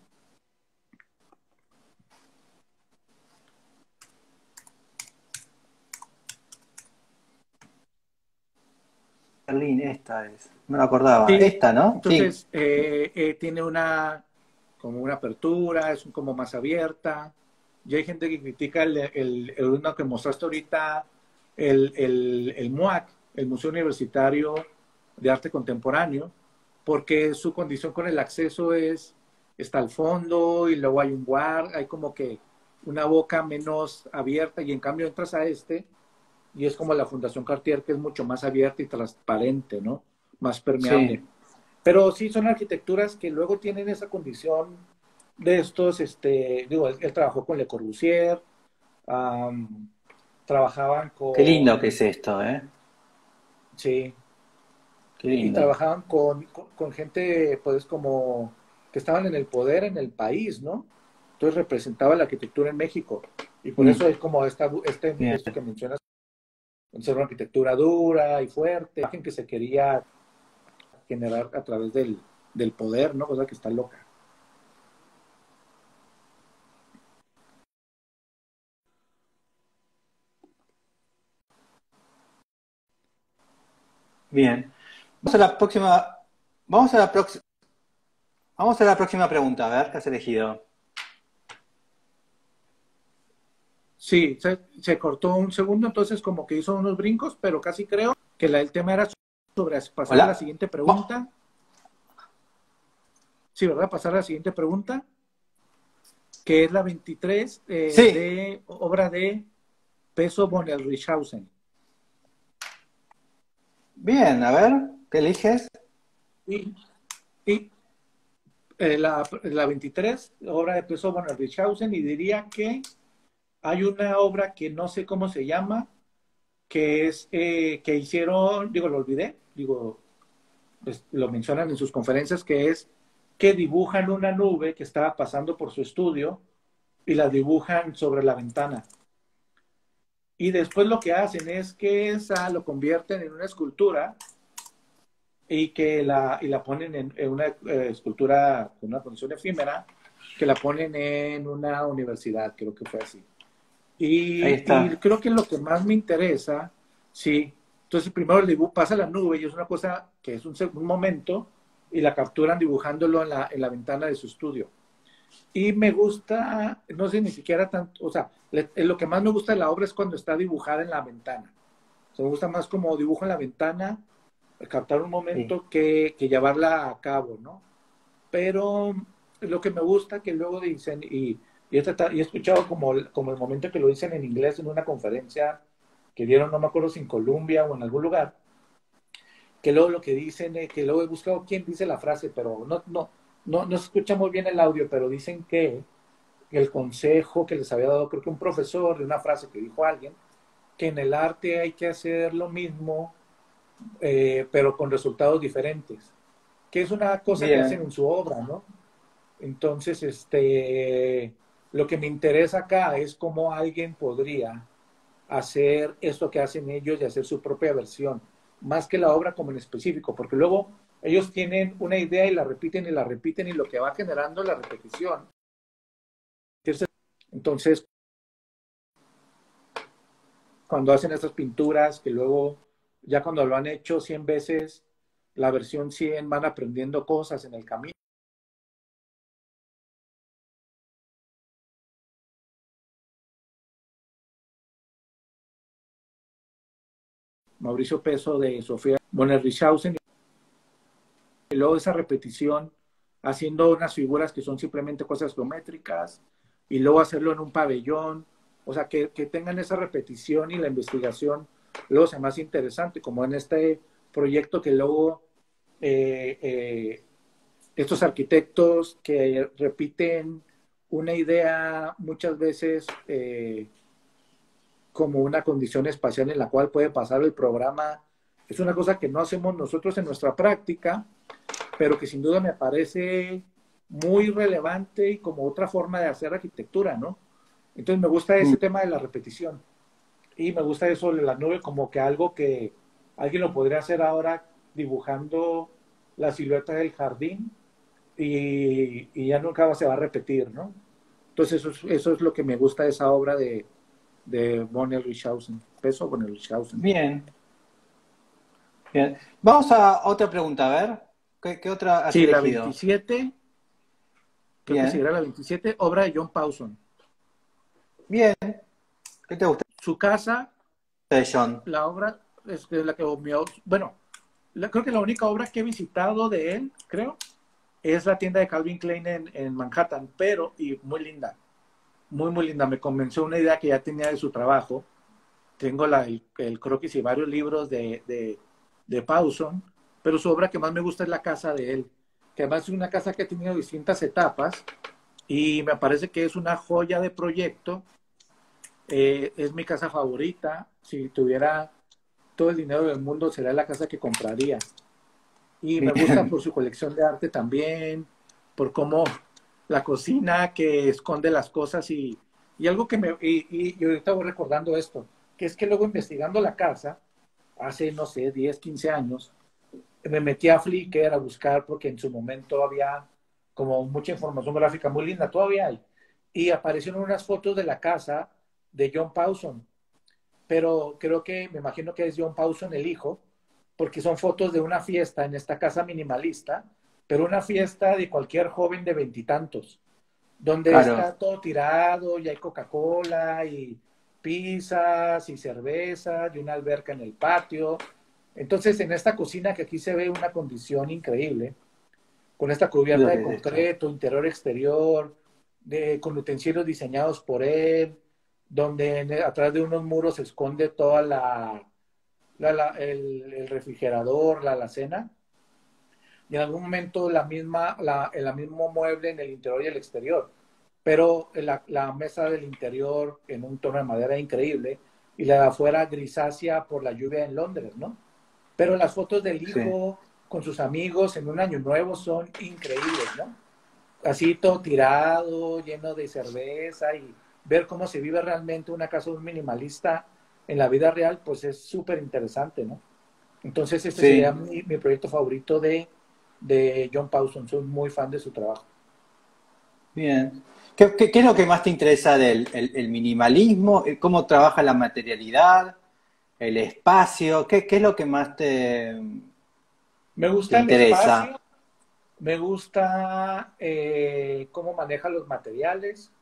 Berlín, esta es. No me acordaba. Sí, Esta, ¿no? Sí. entonces eh, eh, tiene una, como una apertura, es como más abierta, y hay gente que critica el, el, el uno que mostraste ahorita, el, el, el MUAC, el Museo Universitario de Arte Contemporáneo, porque su condición con el acceso es, está al fondo y luego hay un guard, hay como que una boca menos abierta y en cambio entras a este y es como la Fundación Cartier que es mucho más abierta y transparente, ¿no? Más permeable. Sí. Pero sí son arquitecturas que luego tienen esa condición de estos, este, digo, él, él trabajó con Le Corbusier, um, trabajaban Qué lindo que con, es esto, ¿eh? sí, Qué y lindo. trabajaban con, con, con gente, pues, como que estaban en el poder en el país, ¿no? Entonces representaba la arquitectura en México. Y por eso Mm, es como esta, este, bien. esto que mencionas, ser una arquitectura dura y fuerte, imagen que se quería generar a través del, del poder, ¿no? Cosa que está loca. Bien. Vamos a la próxima. Vamos a la próxima. Vamos a la próxima pregunta, a ver qué has elegido. Sí, se, se cortó un segundo, entonces como que hizo unos brincos, pero casi creo que la, el tema era sobre pasar a la Hola. siguiente Va- pregunta. Sí, ¿verdad? Pasar a la siguiente pregunta, que es la veintitrés eh, Sí. de obra de Peso von Richhausen. Bien, a ver, ¿qué eliges? Y, y eh, la, la veintitrés, obra de Peso von Richhausen, y diría que hay una obra que no sé cómo se llama, que es eh, que hicieron, digo, lo olvidé, digo, pues, lo mencionan en sus conferencias, que es que dibujan una nube que estaba pasando por su estudio y la dibujan sobre la ventana. Y después lo que hacen es que esa lo convierten en una escultura y que la, y la ponen en, en una eh, escultura con una condición efímera, que la ponen en una universidad, creo que fue así. Y, Ahí está. y creo que lo que más me interesa, sí, entonces primero el dibujo pasa la nube y es una cosa que es un, un momento y la capturan dibujándolo en la, en la ventana de su estudio. Y me gusta, no sé ni siquiera tanto, o sea, le, lo que más me gusta de la obra es cuando está dibujada en la ventana. O sea, me gusta más como dibujo en la ventana, captar un momento Sí. que, que llevarla a cabo, ¿no? Pero lo que me gusta que luego dicen, y, y, he, tratado, y he escuchado como, como el momento que lo dicen en inglés en una conferencia que dieron, no me acuerdo si en Colombia o en algún lugar, que luego lo que dicen, eh, que luego he buscado quién dice la frase, pero no, no, no, no se escucha muy bien el audio, pero dicen que el consejo que les había dado, creo que un profesor, de una frase que dijo alguien, que en el arte hay que hacer lo mismo, eh, pero con resultados diferentes, que es una cosa que hacen Bien. en su obra, ¿no? Entonces, este, lo que me interesa acá es cómo alguien podría hacer esto que hacen ellos y hacer su propia versión, más que la obra como en específico, porque luego ellos tienen una idea y la repiten y la repiten y lo que va generando la repetición. Entonces, cuando hacen estas pinturas, que luego, ya cuando lo han hecho cien veces, la versión cien van aprendiendo cosas en el camino. Mauricio Peso de Sofía von Richthausen, y luego esa repetición haciendo unas figuras que son simplemente cosas geométricas y luego hacerlo en un pabellón, o sea, que, que tengan esa repetición y la investigación luego sea más interesante, como en este proyecto que luego eh, eh, estos arquitectos que repiten una idea muchas veces eh, como una condición espacial en la cual puede pasar el programa. Es una cosa que no hacemos nosotros en nuestra práctica, pero que sin duda me parece muy relevante y como otra forma de hacer arquitectura, ¿no? Entonces me gusta ese Mm. tema de la repetición y me gusta eso de la nube como que algo que alguien lo podría hacer ahora dibujando la silueta del jardín y, y ya nunca se va a repetir, ¿no? Entonces eso es, eso es lo que me gusta de esa obra de, de von Richthausen, Peso von Richthausen. Bien. Bien. Vamos a otra pregunta, a ver. ¿Qué, qué otra has Sí, la elegido? veintisiete, creo que Bien. seguirá la veintisiete, obra de John Pawson. Bien. ¿Qué te gusta Su casa, de John? la obra es la que, bueno, la, creo que la única obra que he visitado de él, creo, es la tienda de Calvin Klein en, en Manhattan, pero, y muy linda, muy, muy linda. Me convenció una idea que ya tenía de su trabajo. Tengo la, el, el croquis y varios libros de, de, de Pawson, pero su obra que más me gusta es la casa de él, que además es una casa que ha tenido distintas etapas y me parece que es una joya de proyecto. Eh, es mi casa favorita. Si tuviera todo el dinero del mundo, sería la casa que compraría. Y me gusta Bien. por su colección de arte también, por cómo la cocina que esconde las cosas y, y algo que me... Y, y, y ahorita voy recordando esto, que es que luego investigando la casa, hace, no sé, diez, quince años, me metí a Flickr a buscar porque en su momento había como mucha información gráfica muy linda, todavía hay. Y aparecieron unas fotos de la casa de John Pawson, pero creo que, me imagino que es John Pawson el hijo, porque son fotos de una fiesta en esta casa minimalista, pero una fiesta de cualquier joven de veintitantos, donde Claro. está todo tirado y hay Coca-Cola y pizzas y cervezas y una alberca en el patio. Entonces, en esta cocina que aquí se ve una condición increíble, con esta Lo cubierta de que es esto. concreto, interior-exterior, de, con utensilios diseñados por él, donde en, a través de unos muros se esconde toda la, la, la el, el, refrigerador, la alacena, y en algún momento la misma, la, el mismo mueble en el interior y el exterior, pero la, la mesa del interior en un tono de madera increíble, y la de afuera grisácea por la lluvia en Londres, ¿no? Pero las fotos del Sí. hijo con sus amigos en un año nuevo son increíbles, ¿no? Así todo tirado, lleno de cerveza y ver cómo se vive realmente una casa de un minimalista en la vida real, pues es súper interesante, ¿no? Entonces este sería Sí, mi, mi proyecto favorito de, de John Pawson. Soy muy fan de su trabajo. bien. ¿Qué, qué- qué es lo que más te interesa del el, el minimalismo? ¿Cómo trabaja la materialidad? ¿El espacio? ¿Qué, qué es lo que más te, Me te gusta el interesa? espacio, me gusta eh, cómo maneja los materiales,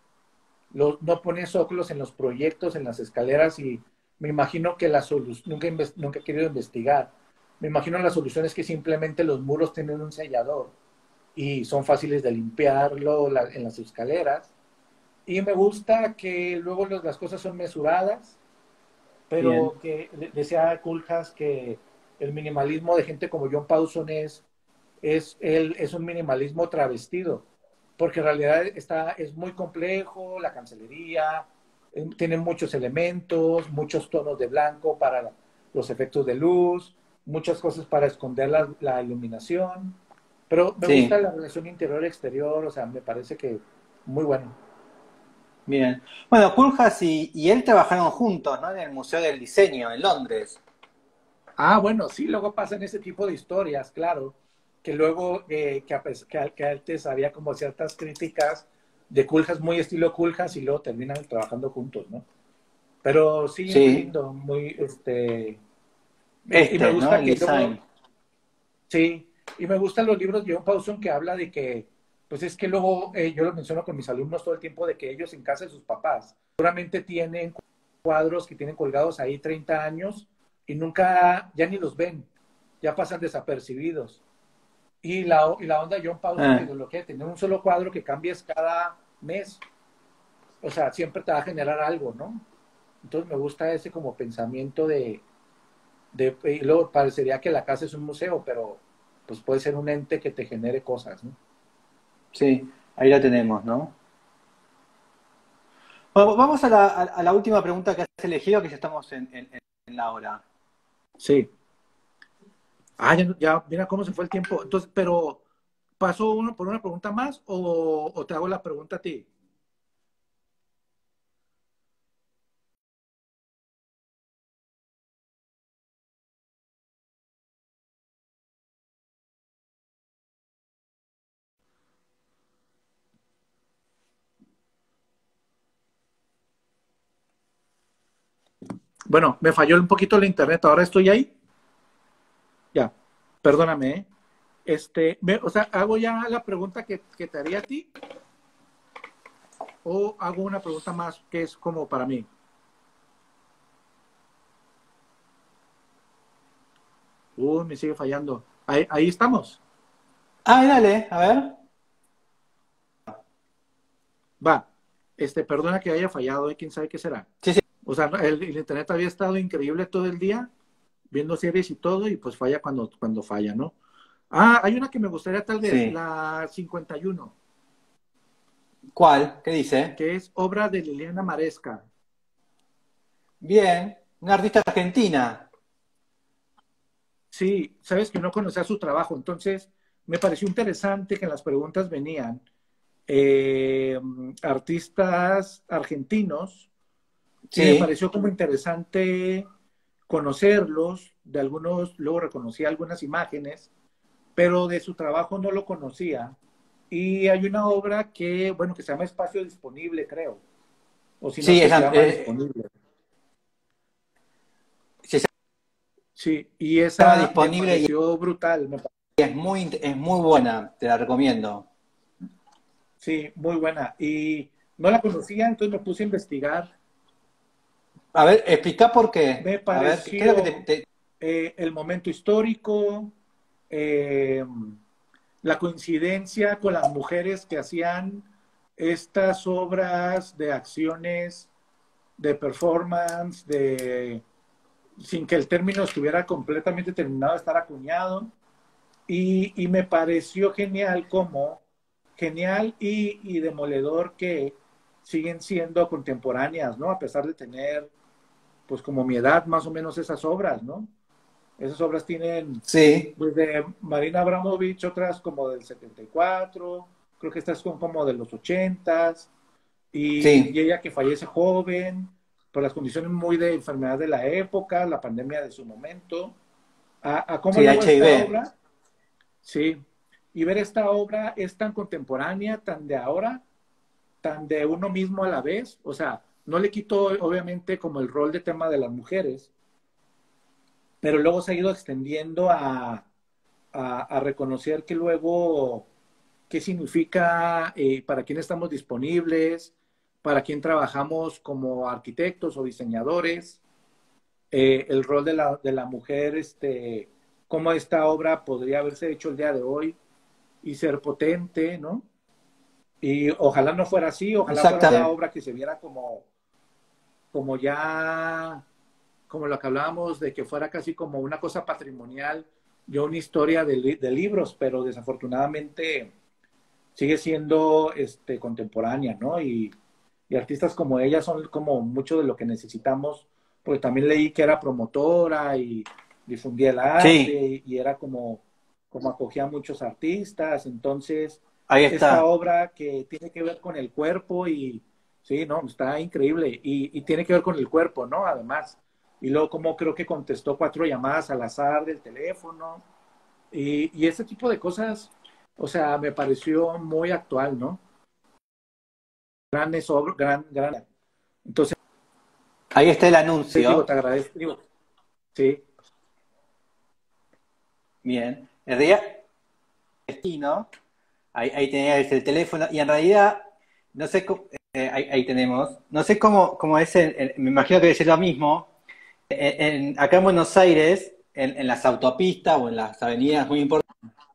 los, no pone zócalos en los proyectos, en las escaleras y me imagino que la solución, nunca, nunca he querido investigar, me imagino la solución es que simplemente los muros tienen un sellador y son fáciles de limpiarlo la, en las escaleras. Y me gusta que luego los, las cosas son mesuradas, Bien, pero que decía Kuljas que el minimalismo de gente como John Pawson es, es, él, es un minimalismo travestido, porque en realidad está, es muy complejo, la cancelería, eh, tiene muchos elementos, muchos tonos de blanco para los efectos de luz, muchas cosas para esconder la, la iluminación, pero me gusta sí, la relación interior-exterior, o sea, me parece que muy bueno. bien. Bueno, Kulhas y, y él trabajaron juntos, ¿no? En el Museo del Diseño, en Londres. Ah, bueno, sí, luego pasan ese tipo de historias, claro, que luego eh, que, a pes- que, que antes había como ciertas críticas de Culjas, muy estilo Culjas, y luego terminan trabajando juntos, ¿no? Pero sí, muy Sí, lindo, muy, este, y, y me este, ¿no? gusta El que luego, design. sí, y me gustan los libros de John Pawson que habla de que, pues es que luego, eh, yo lo menciono con mis alumnos todo el tiempo, de que ellos en casa de sus papás seguramente tienen cuadros que tienen colgados ahí treinta años y nunca, ya ni los ven, ya pasan desapercibidos. Y la, y la onda John Pawson, la Eh, ideología de tener un solo cuadro que cambies cada mes, o sea, siempre te va a generar algo, ¿no? Entonces me gusta ese como pensamiento de, de y luego parecería que la casa es un museo, pero pues puede ser un ente que te genere cosas, ¿no? sí, ahí la tenemos, ¿no? Bueno, vamos a la, a- a la última pregunta que has elegido, que ya estamos en, en- en la hora. Sí. Ah, ya, ya, mira cómo se fue el tiempo. Entonces, pero ¿pasó uno por una pregunta más o, o te hago la pregunta a ti? Bueno, me falló un poquito el internet, ahora estoy ahí. Ya, perdóname, ¿eh? Este, me- o sea, hago ya la pregunta que, que te haría a ti o hago una pregunta más que es como para mí. Uy, me sigue fallando. Ahí, ahí estamos. Ah, dale, a ver. Va. Este, perdona que haya fallado, ¿eh? ¿Quién sabe qué será? Sí, sí. O sea, el, el internet había estado increíble todo el día, viendo series y todo, y pues falla cuando, cuando falla, ¿no? Ah, hay una que me gustaría tal vez, Sí. la cincuenta y uno, ¿Cuál? ¿Qué dice? que es obra de Liliana Maresca. Bien, una artista argentina. Sí, sabes que no conocía su trabajo, entonces me pareció interesante que en las preguntas venían eh, artistas argentinos y me Sí, pareció como interesante conocerlos, de algunos, luego reconocí algunas imágenes, pero de su trabajo no lo conocía. Y hay una obra que, bueno, que se llama Espacio Disponible, creo, o si no es sí, que se esa, llama eh, Disponible. sí, se Sí, y llama esa me disponible y pareció brutal, me es muy, es muy buena, te la recomiendo. sí, muy buena. Y no la conocía, entonces me puse a investigar. A ver, explica por qué. Me A ver, ¿qué, qué es lo que te, pareció te- eh, el momento histórico, eh, la coincidencia con las mujeres que hacían estas obras de acciones, de performance, de sin que el término estuviera completamente terminado de estar acuñado. Y, y me pareció genial como, genial y, y demoledor que siguen siendo contemporáneas, ¿no? A pesar de tener, pues como mi edad, más o menos esas obras, ¿no? Esas obras tienen, Sí, pues, de Marina Abramovich, otras como del setenta y cuatro, creo que estas son como de los ochentas, y, y sí, ella que fallece joven, por las condiciones muy de enfermedad de la época, la pandemia de su momento, a, a cómo sí, luego esta H I V. obra, sí, y ver esta obra es tan contemporánea, tan de ahora, tan de uno mismo a la vez, o sea, no le quito obviamente como el rol de tema de las mujeres, pero luego se ha ido extendiendo a, a, a reconocer que luego qué significa, eh, para quién estamos disponibles, para quién trabajamos como arquitectos o diseñadores, eh, el rol de la, de la mujer, este, cómo esta obra podría haberse hecho el día de hoy y ser potente, ¿no? Y ojalá no fuera así, ojalá fuera una Exactamente. obra que se viera como, como ya, como lo que hablábamos, de que fuera casi como una cosa patrimonial, yo una historia de, li de libros, pero desafortunadamente sigue siendo este, contemporánea, ¿no? Y, y artistas como ella son como mucho de lo que necesitamos, porque también leí que era promotora y difundía el arte Sí, y, y era como, como acogía a muchos artistas, entonces ahí esta está. obra que tiene que ver con el cuerpo y sí, no, está increíble y, y tiene que ver con el cuerpo, ¿no? Además, y luego como creo que contestó cuatro llamadas al azar del teléfono y, y ese tipo de cosas, o sea, me pareció muy actual, ¿no? Grandes obras, gran, gran. Entonces, Ahí está el digo, anuncio. te agradezco, digo, sí, Bien. El día destino, ahí, ahí tenías el teléfono, y en realidad, no sé cómo, eh, ahí, ahí tenemos, no sé cómo, cómo es, el- el- me imagino que debe ser lo mismo. En, en- acá en Buenos Aires, en, en las autopistas o en las avenidas muy importantes,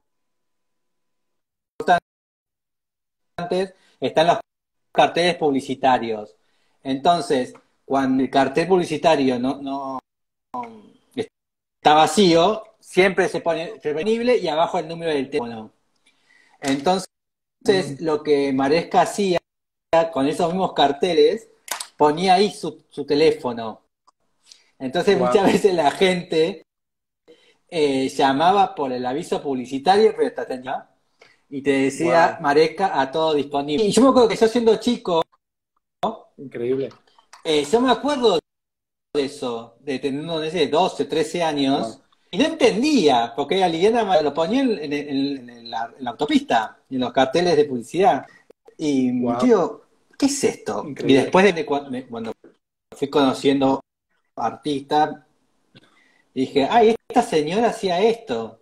están los carteles publicitarios. Entonces, cuando el cartel publicitario no, no está vacío, siempre se pone disponible y abajo el número del teléfono. Entonces, mm, lo que Maresca hacía con esos mismos carteles, ponía ahí su, su teléfono. Entonces, muchas wow, veces la gente eh, llamaba por el aviso publicitario, pero te atendía y te decía wow, Maresca a todo disponible. Y yo me acuerdo que yo siendo chico, increíble, eh, yo me acuerdo de eso, de tener, no sé, doce, trece wow, años, y no entendía, porque a Liliana lo ponía en, en- en- en la, en la autopista, en los carteles de publicidad. Y yo wow, digo, ¿qué es esto? Y increíble. después de cuando, cuando fui conociendo artistas, dije, ay, esta señora hacía esto.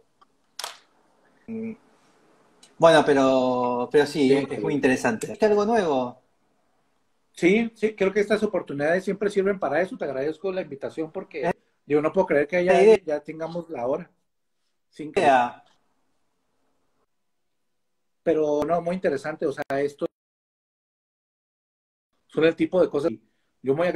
Bueno, pero, pero sí, Qué es, es muy increíble. interesante. ¿Es algo nuevo? Sí, sí, creo que estas oportunidades siempre sirven para eso. Te agradezco la invitación Es porque, digo, no puedo creer que la ya, idea. ya tengamos la hora. Sí, increíble. Pero no, muy interesante. O sea, esto son el tipo de cosas. Yo muy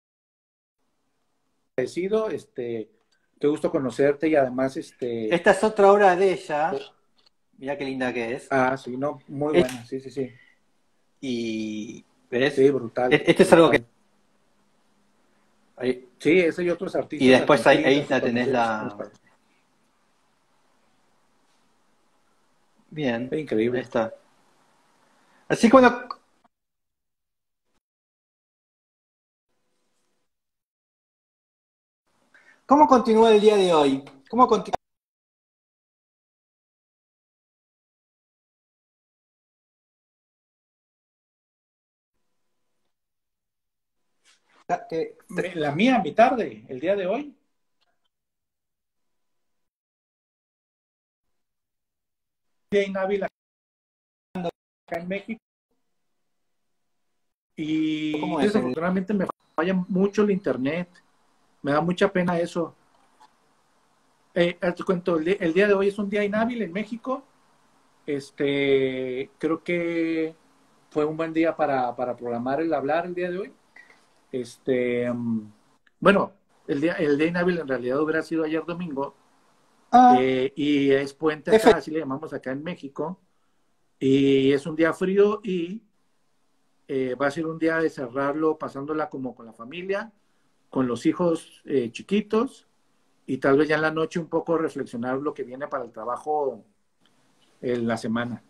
agradecido, este, qué gusto conocerte y además, este, Esta es otra obra de ella. Mirá qué linda que es. ah, sí, no, muy Es- buena, sí, sí, sí. y, ¿ves? Sí, brutal, Es- Este es algo que... brutal. ahí- Sí, ese y otros y artistas después ahí, ahí argentinos y la tenés conocidos en la... español. Bien, Es ahí increíble. está. Así que bueno, ¿cómo continúa el día de hoy? ¿Cómo continúa? que- Me- La mía, mi tarde, el día de hoy, día inhábil acá en México y ¿Cómo es el... desafortunadamente me falla mucho el internet. Me da mucha pena eso. Eh, te cuento, el, di- el día de hoy es un día inhábil en México. Este, creo que fue un buen día para, para programar el hablar el día de hoy. Este, mm, bueno, el día, el día inhábil en realidad hubiera sido ayer domingo, Ah, eh, y es puente F. acá, así le llamamos acá en México, y es un día frío y eh, va a ser un día de cerrarlo pasándola como con la familia, con los hijos eh, chiquitos y tal vez ya en la noche un poco reflexionar lo que viene para el trabajo en la semana.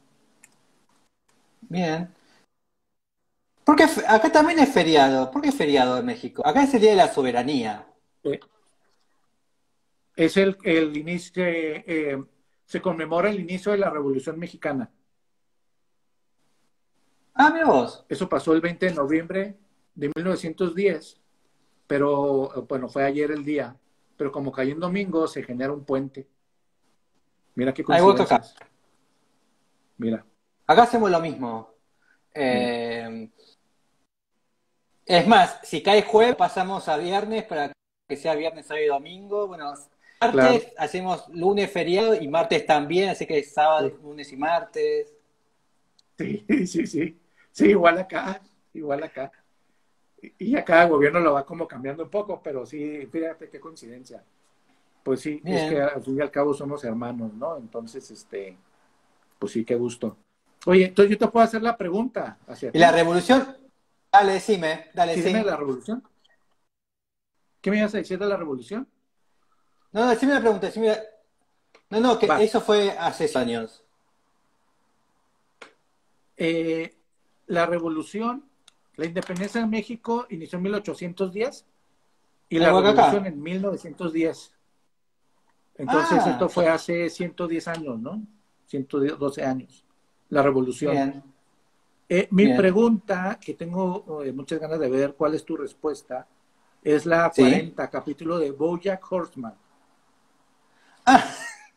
Bien. Porque acá también es feriado. ¿Por qué es feriado en México? Acá es el Día de la Soberanía. Eh, es el, el inicio, eh, eh, se conmemora el inicio de la Revolución Mexicana. Ah, mira vos. Eso pasó el veinte de noviembre de mil novecientos diez, pero bueno, fue ayer el día, pero como cayó en domingo, se genera un puente. Mira qué Hay voto acá. coincidencias. Mira. Acá hacemos lo mismo. Eh, es más, si cae jueves, pasamos a viernes para que sea viernes, sábado y domingo. Bueno, martes Claro. hacemos lunes feriado y martes también, así que es sábado, lunes y martes. Sí, sí, sí. Sí, igual acá, igual acá. Y acá el gobierno lo va como cambiando un poco, pero sí, fíjate qué coincidencia. Pues sí, Bien. es que al fin y al cabo somos hermanos, ¿no? Entonces, este, pues sí, qué gusto. Oye, entonces yo te puedo hacer la pregunta hacia ¿Y ti. la revolución? Dale, decime, dale, ¿Sí, sí. dime la revolución? ¿Qué me ibas a decir de la revolución? No, no, decime la pregunta, decime la... No, no, que Va. eso fue hace años. Eh, la revolución, la independencia de México inició en mil ochocientos diez y la Algo acá, revolución acá. en mil novecientos diez. Entonces, Ah, esto fue hace ciento diez años, ¿no? ciento doce años, la revolución. bien, Eh, mi bien. pregunta, que tengo eh, muchas ganas de ver cuál es tu respuesta, es la Sí. cuarenta, capítulo de BoJack Horseman. Ah,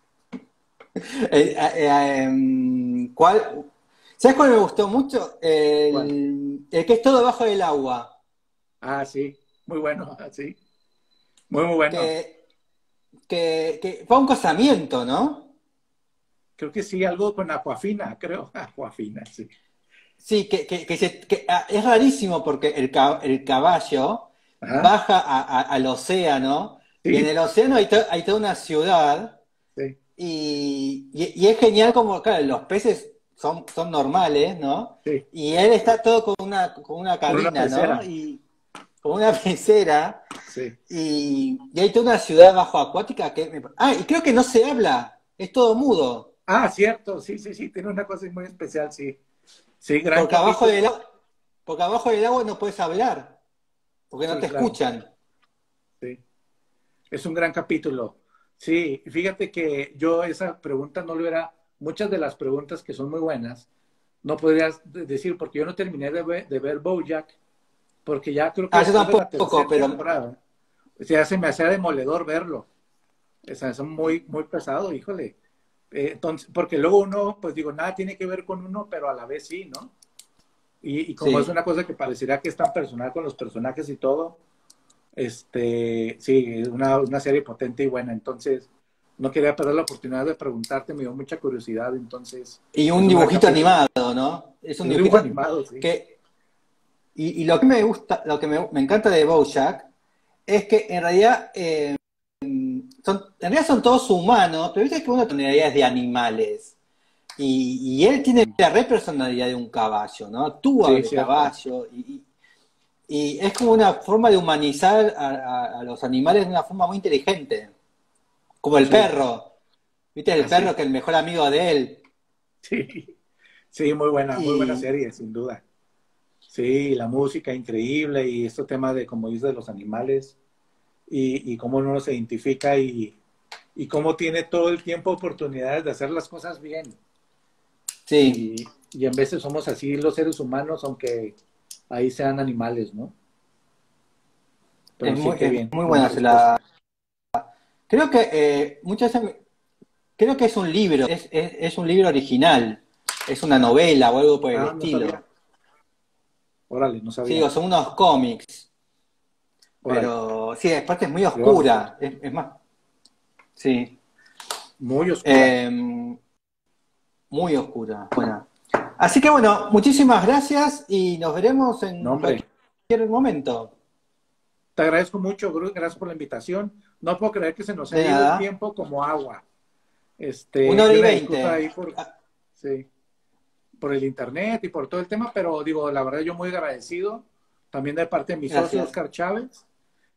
eh, eh, em, ¿cuál? ¿Sabes cuál me gustó mucho? ¿Cuál? El, el que es todo debajo del agua. Ah, sí, muy bueno, sí. Muy, muy bueno. Que, que, que fue un casamiento, ¿no? Creo que sí, algo con Aquafina, creo. Aquafina, sí. Sí, que, que, que se- que, ah, es rarísimo porque el, ca- el caballo Ajá, baja a- a- al océano y en sí, el océano hay, to- hay toda una ciudad sí, y, y- y es genial como, claro, los peces son, son normales, ¿no? sí. Y él está todo con una, con una Con una cabina, ¿no? pecera, Y con una pecera sí. y, y hay toda una ciudad bajo acuática que... me- ah, y creo que no se habla, es todo mudo, Ah, cierto, sí, sí, sí, tiene una cosa muy especial, sí. Sí, gran porque abajo del, capítulo. agua- porque abajo del agua no puedes hablar, porque no Sí, te claro, escuchan. sí. Es un gran capítulo. Sí, fíjate que yo esa pregunta no lo era, muchas de las preguntas que son muy buenas, no podrías de- decir, porque yo no terminé de ver, de ver BoJack, porque ya creo que Ah, yo después de la tampoco, tercera pero temporada, o sea, se me hacía demoledor verlo. O sea, es muy, muy pesado, híjole. Eh, entonces, porque luego uno, pues digo, nada tiene que ver con uno, pero a la vez sí, ¿no? Y, y como es sí. una cosa que pareciera que es tan personal con los personajes y todo, este, sí, es una, una serie potente y buena. Entonces, no quería perder la oportunidad de preguntarte, me dio mucha curiosidad. Entonces, Y es un un gran dibujito capítulo. animado, ¿no? Es un Es un dibujo dibujito animado, sí. que... Y, y lo que me gusta, lo que me, me encanta de BoJack es que en realidad, eh, son, en realidad son todos humanos, pero viste que uno tiene personalidades de animales. Y, y él tiene la re personalidad de un caballo, ¿no? Actúa Sí, de cierto. caballo. Y, y- y es como una forma de humanizar a, a- a los animales de una forma muy inteligente. Como el Sí, perro. ¿Viste? El así. perro que es el mejor amigo de él. Sí, sí, muy buena, muy buena Y serie, sin duda. Sí, la música increíble y este tema de, como dices, de los animales y, y cómo uno se identifica y, y cómo tiene todo el tiempo oportunidades de hacer las cosas bien. sí, Y, y en veces somos así los seres humanos, aunque ahí sean animales, ¿no? Pero es sí, muy, qué es bien, muy buena buena. Se respuesta. la, creo que eh, muchas veces me- creo que es un libro, es, es, es un libro original, es una novela o algo por el Ah, no sabía. estilo. Órale, no Sí, sabía. o son unos cómics, Órale, pero sí, aparte es muy le voy a buscar. oscura, es, es más, sí, Muy oscura. eh, muy oscura. Bueno, así que bueno, muchísimas gracias y nos veremos No, en hombre. cualquier momento. Te agradezco mucho, Bruce, gracias por la invitación. No puedo creer que se nos De haya ido el nada, tiempo como agua. una Este, hora y y una disculpa veinte. ahí por, sí, por el internet y por todo el tema, pero digo, la verdad yo muy agradecido, también de parte de mi socio Gracias. Oscar Chávez,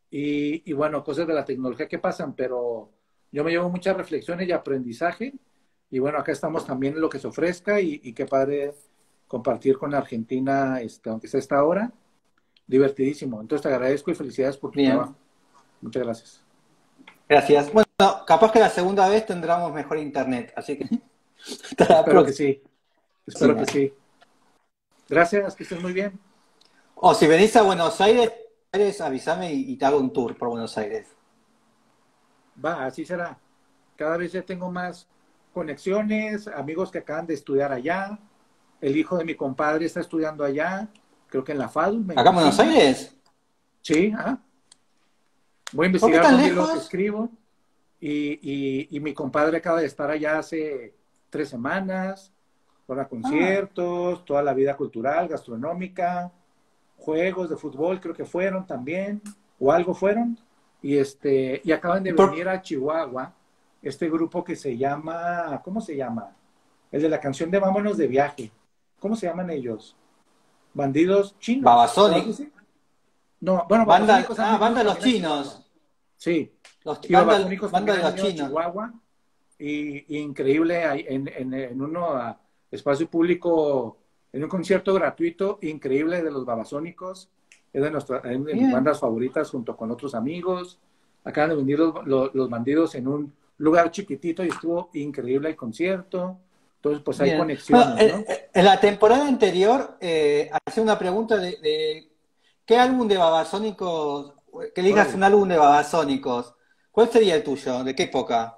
y, y bueno, cosas de la tecnología que pasan, pero yo me llevo muchas reflexiones y aprendizaje. Y bueno, acá estamos también en lo que se ofrezca y, y qué padre compartir con Argentina, este, aunque sea esta hora, divertidísimo. Entonces te agradezco y felicidades por tu Bien, trabajo. Muchas gracias. gracias. Bueno, capaz que la segunda vez tendremos mejor internet, así que hasta la Espero que sí, espero que próxima. sí. Gracias, que estés muy bien. O si venís a Buenos Aires, avísame y, y te hago un tour por Buenos Aires. Va, así será. Cada vez ya tengo más conexiones, amigos que acaban de estudiar allá. El hijo de mi compadre está estudiando allá, creo que en la FADU, ¿Acá en Buenos medicina. Aires? Sí, ¿ah? Voy a ¿Por qué investigar tan dónde los lejos? escribo. Y, y, y mi compadre acaba de estar allá hace tres semanas, para Ah, conciertos, toda la vida cultural, gastronómica, juegos de fútbol, creo que fueron también, o algo fueron. Y, este, y acaban ¿y de por venir a Chihuahua, este grupo que se llama, ¿cómo se llama? El de la canción de Vámonos de viaje. ¿Cómo se llaman ellos? ¿Bandidos chinos o algo Babasónicos? así? No, bueno, Banda, Babasónicos han ah, venido banda de los también a Chihuahua. chinos. Sí, Los, y banda, Babasónicos banda también de han los venido a chinos. Chihuahua y, y increíble ahí en, en, en uno a espacio público, en un concierto gratuito, increíble de los Babasónicos, es de, nuestra, es de mis Bien, bandas favoritas junto con otros amigos. Acaban de venir los, los, los bandidos en un lugar chiquitito y estuvo increíble el concierto. Entonces, pues hay bien. Bueno, conexiones, en, ¿no? en la temporada anterior, eh, hacía una pregunta de, de ¿qué álbum de Babasónicos, que elijas Órale. un álbum de Babasónicos? ¿Cuál sería el tuyo? ¿De qué época?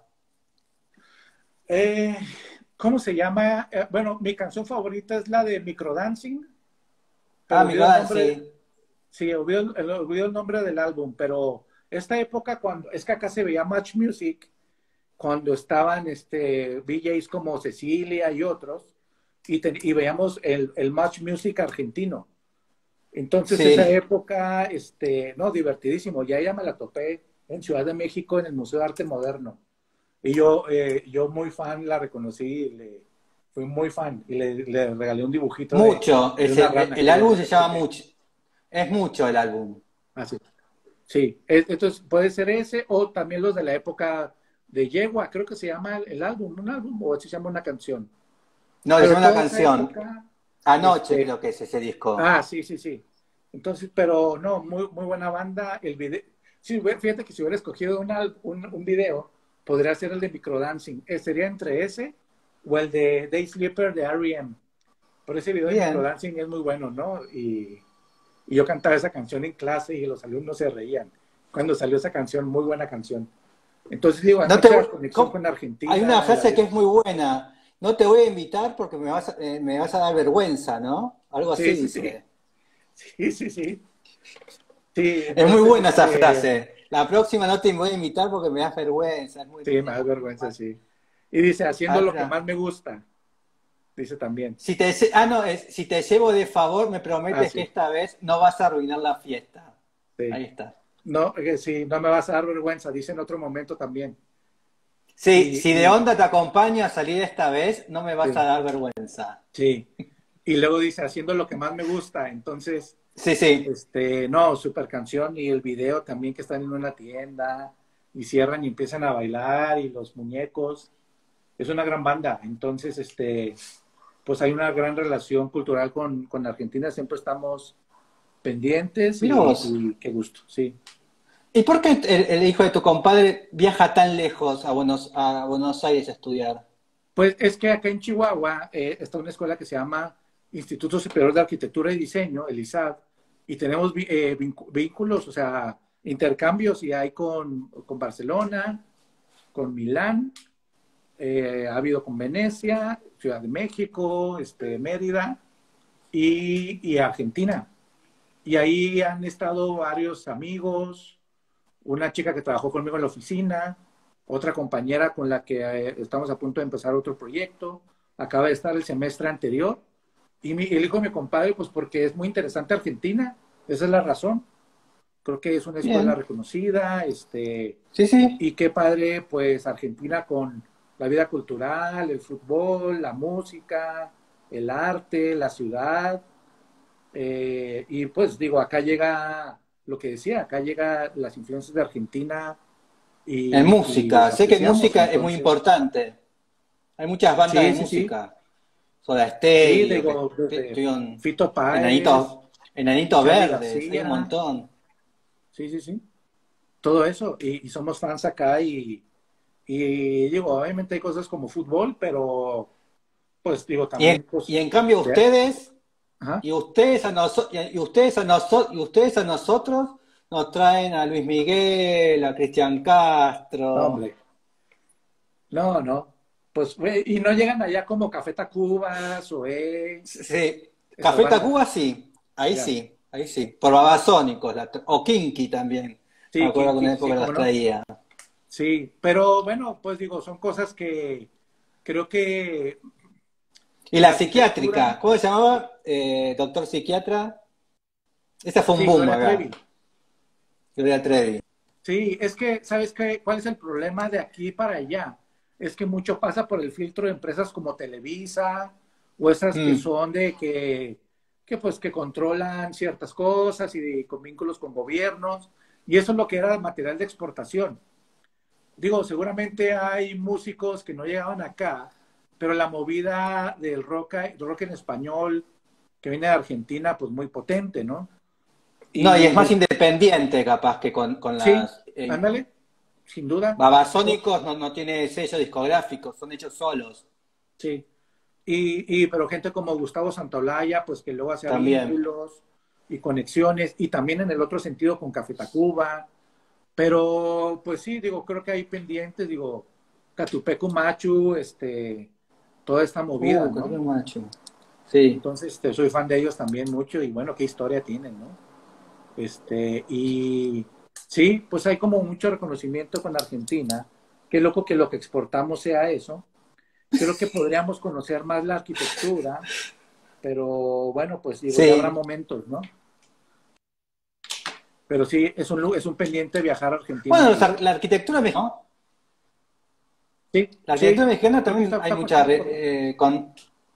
Eh, ¿Cómo se llama? Eh, bueno, mi canción favorita es la de Microdancing, Ah, pero olvido el nombre. Microdancing. Sí, olvido, el- olvido el nombre del álbum, pero esta época cuando es que acá se veía Match Music, cuando estaban este, V Js como Cecilia y otros, y, te- y veíamos el, el Match Music argentino. Entonces esa Sí. época, este, no, divertidísimo. Ya ella me la topé en Ciudad de México en el Museo de Arte Moderno. Y yo, eh, yo muy fan, la reconocí, le, fui muy fan y le, le regalé un dibujito de, Mucho. de Es una el, el- rana el que ella álbum me se llama regaló. Mucho. Es mucho el álbum. Así. Sí, es- entonces puede ser ese o también los de la época de Yegua, creo que se llama el, el álbum, un álbum o se llama una canción. No, le Pero llama una toda esa canción. época, Anoche este, creo que es ese disco. ah, sí, sí, sí. Entonces, pero no, muy, muy buena banda. El video, sí, hue- fíjate que si hubiera escogido un, al- un, un video, podría ser el de Microdancing. Eh, sería entre ese o el de Day Sleeper de R E M. Pero ese video de Bien. Microdancing es muy bueno, ¿no? Y, y yo cantaba esa canción en clase y los alumnos se reían. Cuando salió esa canción, muy buena canción. Entonces digo, hay No te voy- mucha conexión ¿cómo? con Hay una Argentina, la frase que es vida. muy buena. No te voy a invitar porque me vas a, eh, me vas a dar vergüenza, ¿no? Algo así Sí, sí, sí. dice. Sí, sí, sí. Sí, Es muy entonces, buena esa este, frase. La próxima no te voy a invitar porque me das vergüenza. Es muy, sí, me es da muy vergüenza, bueno. sí. Y dice, A haciendo ver, lo que espera. más me gusta, dice también. Si te, lle- ah, no, es, si te llevo de favor, me Ah, prometes que sí, esta vez no vas a arruinar la fiesta. sí. Ahí está. No, eh, sí, no me vas a dar vergüenza, dice en otro momento también. Sí, si Y, de y onda te acompaño a salir esta vez, no me vas a sí, dar vergüenza. sí. Y luego dice, haciendo lo que más me gusta. Entonces, Sí, sí. este, no, super canción. Y el video también que están en una tienda y cierran y empiezan a bailar y los muñecos. Es una gran banda. Entonces, este, pues hay una gran relación cultural con, con Argentina. Siempre estamos pendientes Mira y, vos. y qué gusto, sí. ¿Y por qué el, el hijo de tu compadre viaja tan lejos a Buenos, a Buenos Aires a estudiar? Pues es que acá en Chihuahua eh, está una escuela que se llama Instituto Superior de Arquitectura y Diseño, el I S A D, y tenemos vi- eh, vincu- vínculos, o sea, intercambios y hay con, con Barcelona, con Milán, eh, ha habido con Venecia, Ciudad de México, este, Mérida y, y Argentina. Y ahí han estado varios amigos, una chica que trabajó conmigo en la oficina, otra compañera con la que eh, estamos a punto de empezar otro proyecto, acaba de estar el semestre anterior, y mi, el hijo de mi compadre, pues porque es muy interesante Argentina, esa es la razón. Creo que es una escuela Bien. reconocida, este, Sí, sí. y qué padre, pues Argentina con la vida cultural, el fútbol, la música, el arte, la ciudad, eh, y pues digo, acá llega lo que decía, acá llega las influencias de Argentina y... En música, y sé que en música entonces, es muy importante. Hay muchas bandas sí, de sí, música. Soda sí, sí, Stereo, digo, que desde estuvieron Fito Páez, Enanitos, Enanitos Charly Verdes, hay un García, montón. sí, sí, sí, todo eso, y, y somos fans acá y, y digo, obviamente hay cosas como fútbol, pero pues digo, Y en, también pues, y en cambio de- ustedes, ajá, y ustedes a nosotros, y ustedes a nosotros, y ustedes a nosotros nos traen a Luis Miguel, a Cristian no, Castro. hombre, no, no, pues, güey, y no llegan allá como Café Tacuba, Zoé, Sí, esas Café bandas, Tacuba sí, ahí ya, sí, ahí sí. Por Babasónicos, la tra- o Kinky también. Me sí, acuerdo que Kinky, una sí, época cómo los no, traía. sí, pero bueno, pues digo, son cosas que creo que Y la la arquitectura, psiquiátrica, ¿cómo se llamaba? Eh, doctor psiquiatra. Esa fue un sí, boom Gloria acá, Trevi. Gloria Trevi. Sí, es que, ¿sabes qué? ¿Cuál es el problema de aquí para allá? Es que mucho pasa por el filtro de empresas como Televisa o esas que Mm. son de que, que pues que controlan ciertas cosas y de- con vínculos con gobiernos. Y eso es lo que era material de exportación. Digo, seguramente hay músicos que no llegaban acá, pero la movida del rock, rock en español que viene de Argentina, pues muy potente, ¿no? No, y es Y más des- independiente capaz que con, con sí, las... eh, ándale, sin duda. Babasónicos no, no tiene sello discográfico, son hechos solos Sí. Y, y, pero gente como Gustavo Santaolalla, pues que luego hacía también. vínculos y conexiones, y también en el otro sentido con Café Tacuba. Pero, pues sí, digo, creo que hay pendientes, digo, Catupecu Machu, este, toda esta movida, Uh, qué ¿no? macho. Sí. Entonces, este, soy fan de ellos también mucho, y bueno, qué historia tienen, ¿no? Este, y sí, pues hay como mucho reconocimiento con Argentina. Qué loco que lo que exportamos sea eso. Creo que podríamos conocer más la arquitectura, pero bueno, pues digo, ya habrá Sí. momentos, ¿no? Pero sí, es un, lu- es un pendiente viajar a Argentina Bueno, un los día. ar- la arquitectura mexicana, ¿no? Sí, La sí, arquitectura mexicana creo que también está, hay está mucha... pasando por, re- eh, con,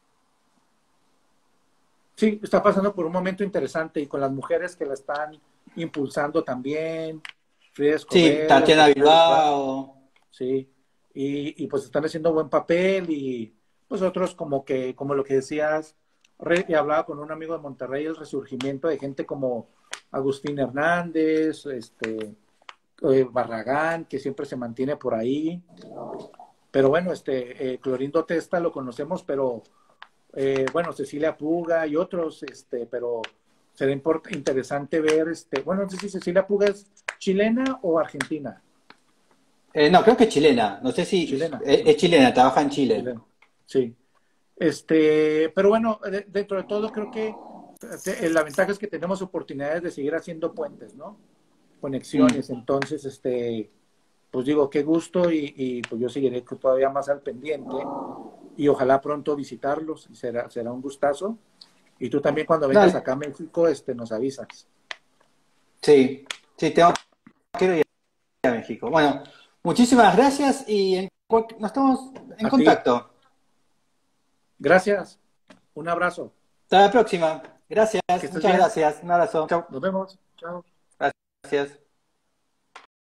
sí, está pasando por un momento interesante y con las mujeres que la están impulsando también, Frida sí, Escobedo, Tatiana Sofía Guzmán, Bilbao. sí, y, y pues están haciendo buen papel y pues otros como que, como lo que decías, re- y hablaba con un amigo de Monterrey, el resurgimiento de gente como Agustín Hernández, este, eh, Barragán, que siempre se mantiene por ahí, pero bueno, este, eh, Clorindo Testa lo conocemos, pero eh, bueno, Cecilia Puga y otros, este, pero será import- interesante ver, este, bueno, no sé si Cecilia Puga es chilena o argentina, Eh, no, creo que es chilena. No sé si... chilena, Es, es chilena, trabaja en Chile. chilena, sí. Este, pero bueno, de- dentro de todo creo que eh, la ventaja es que tenemos oportunidades de seguir haciendo puentes, ¿no? Mm. Conexiones, entonces, este, pues digo, qué gusto y, y pues yo seguiré todavía más al pendiente y ojalá pronto visitarlos y será, será un gustazo. Y tú también cuando vengas Dale. acá a México, este, nos avisas. Sí, sí, tengo que ir a México. Bueno, muchísimas gracias y en cual- nos estamos en A ti, contacto. gracias, un abrazo, Hasta la próxima. Gracias, que estés muchas bien, gracias. Un abrazo. Chau. nos vemos, chao. Gracias.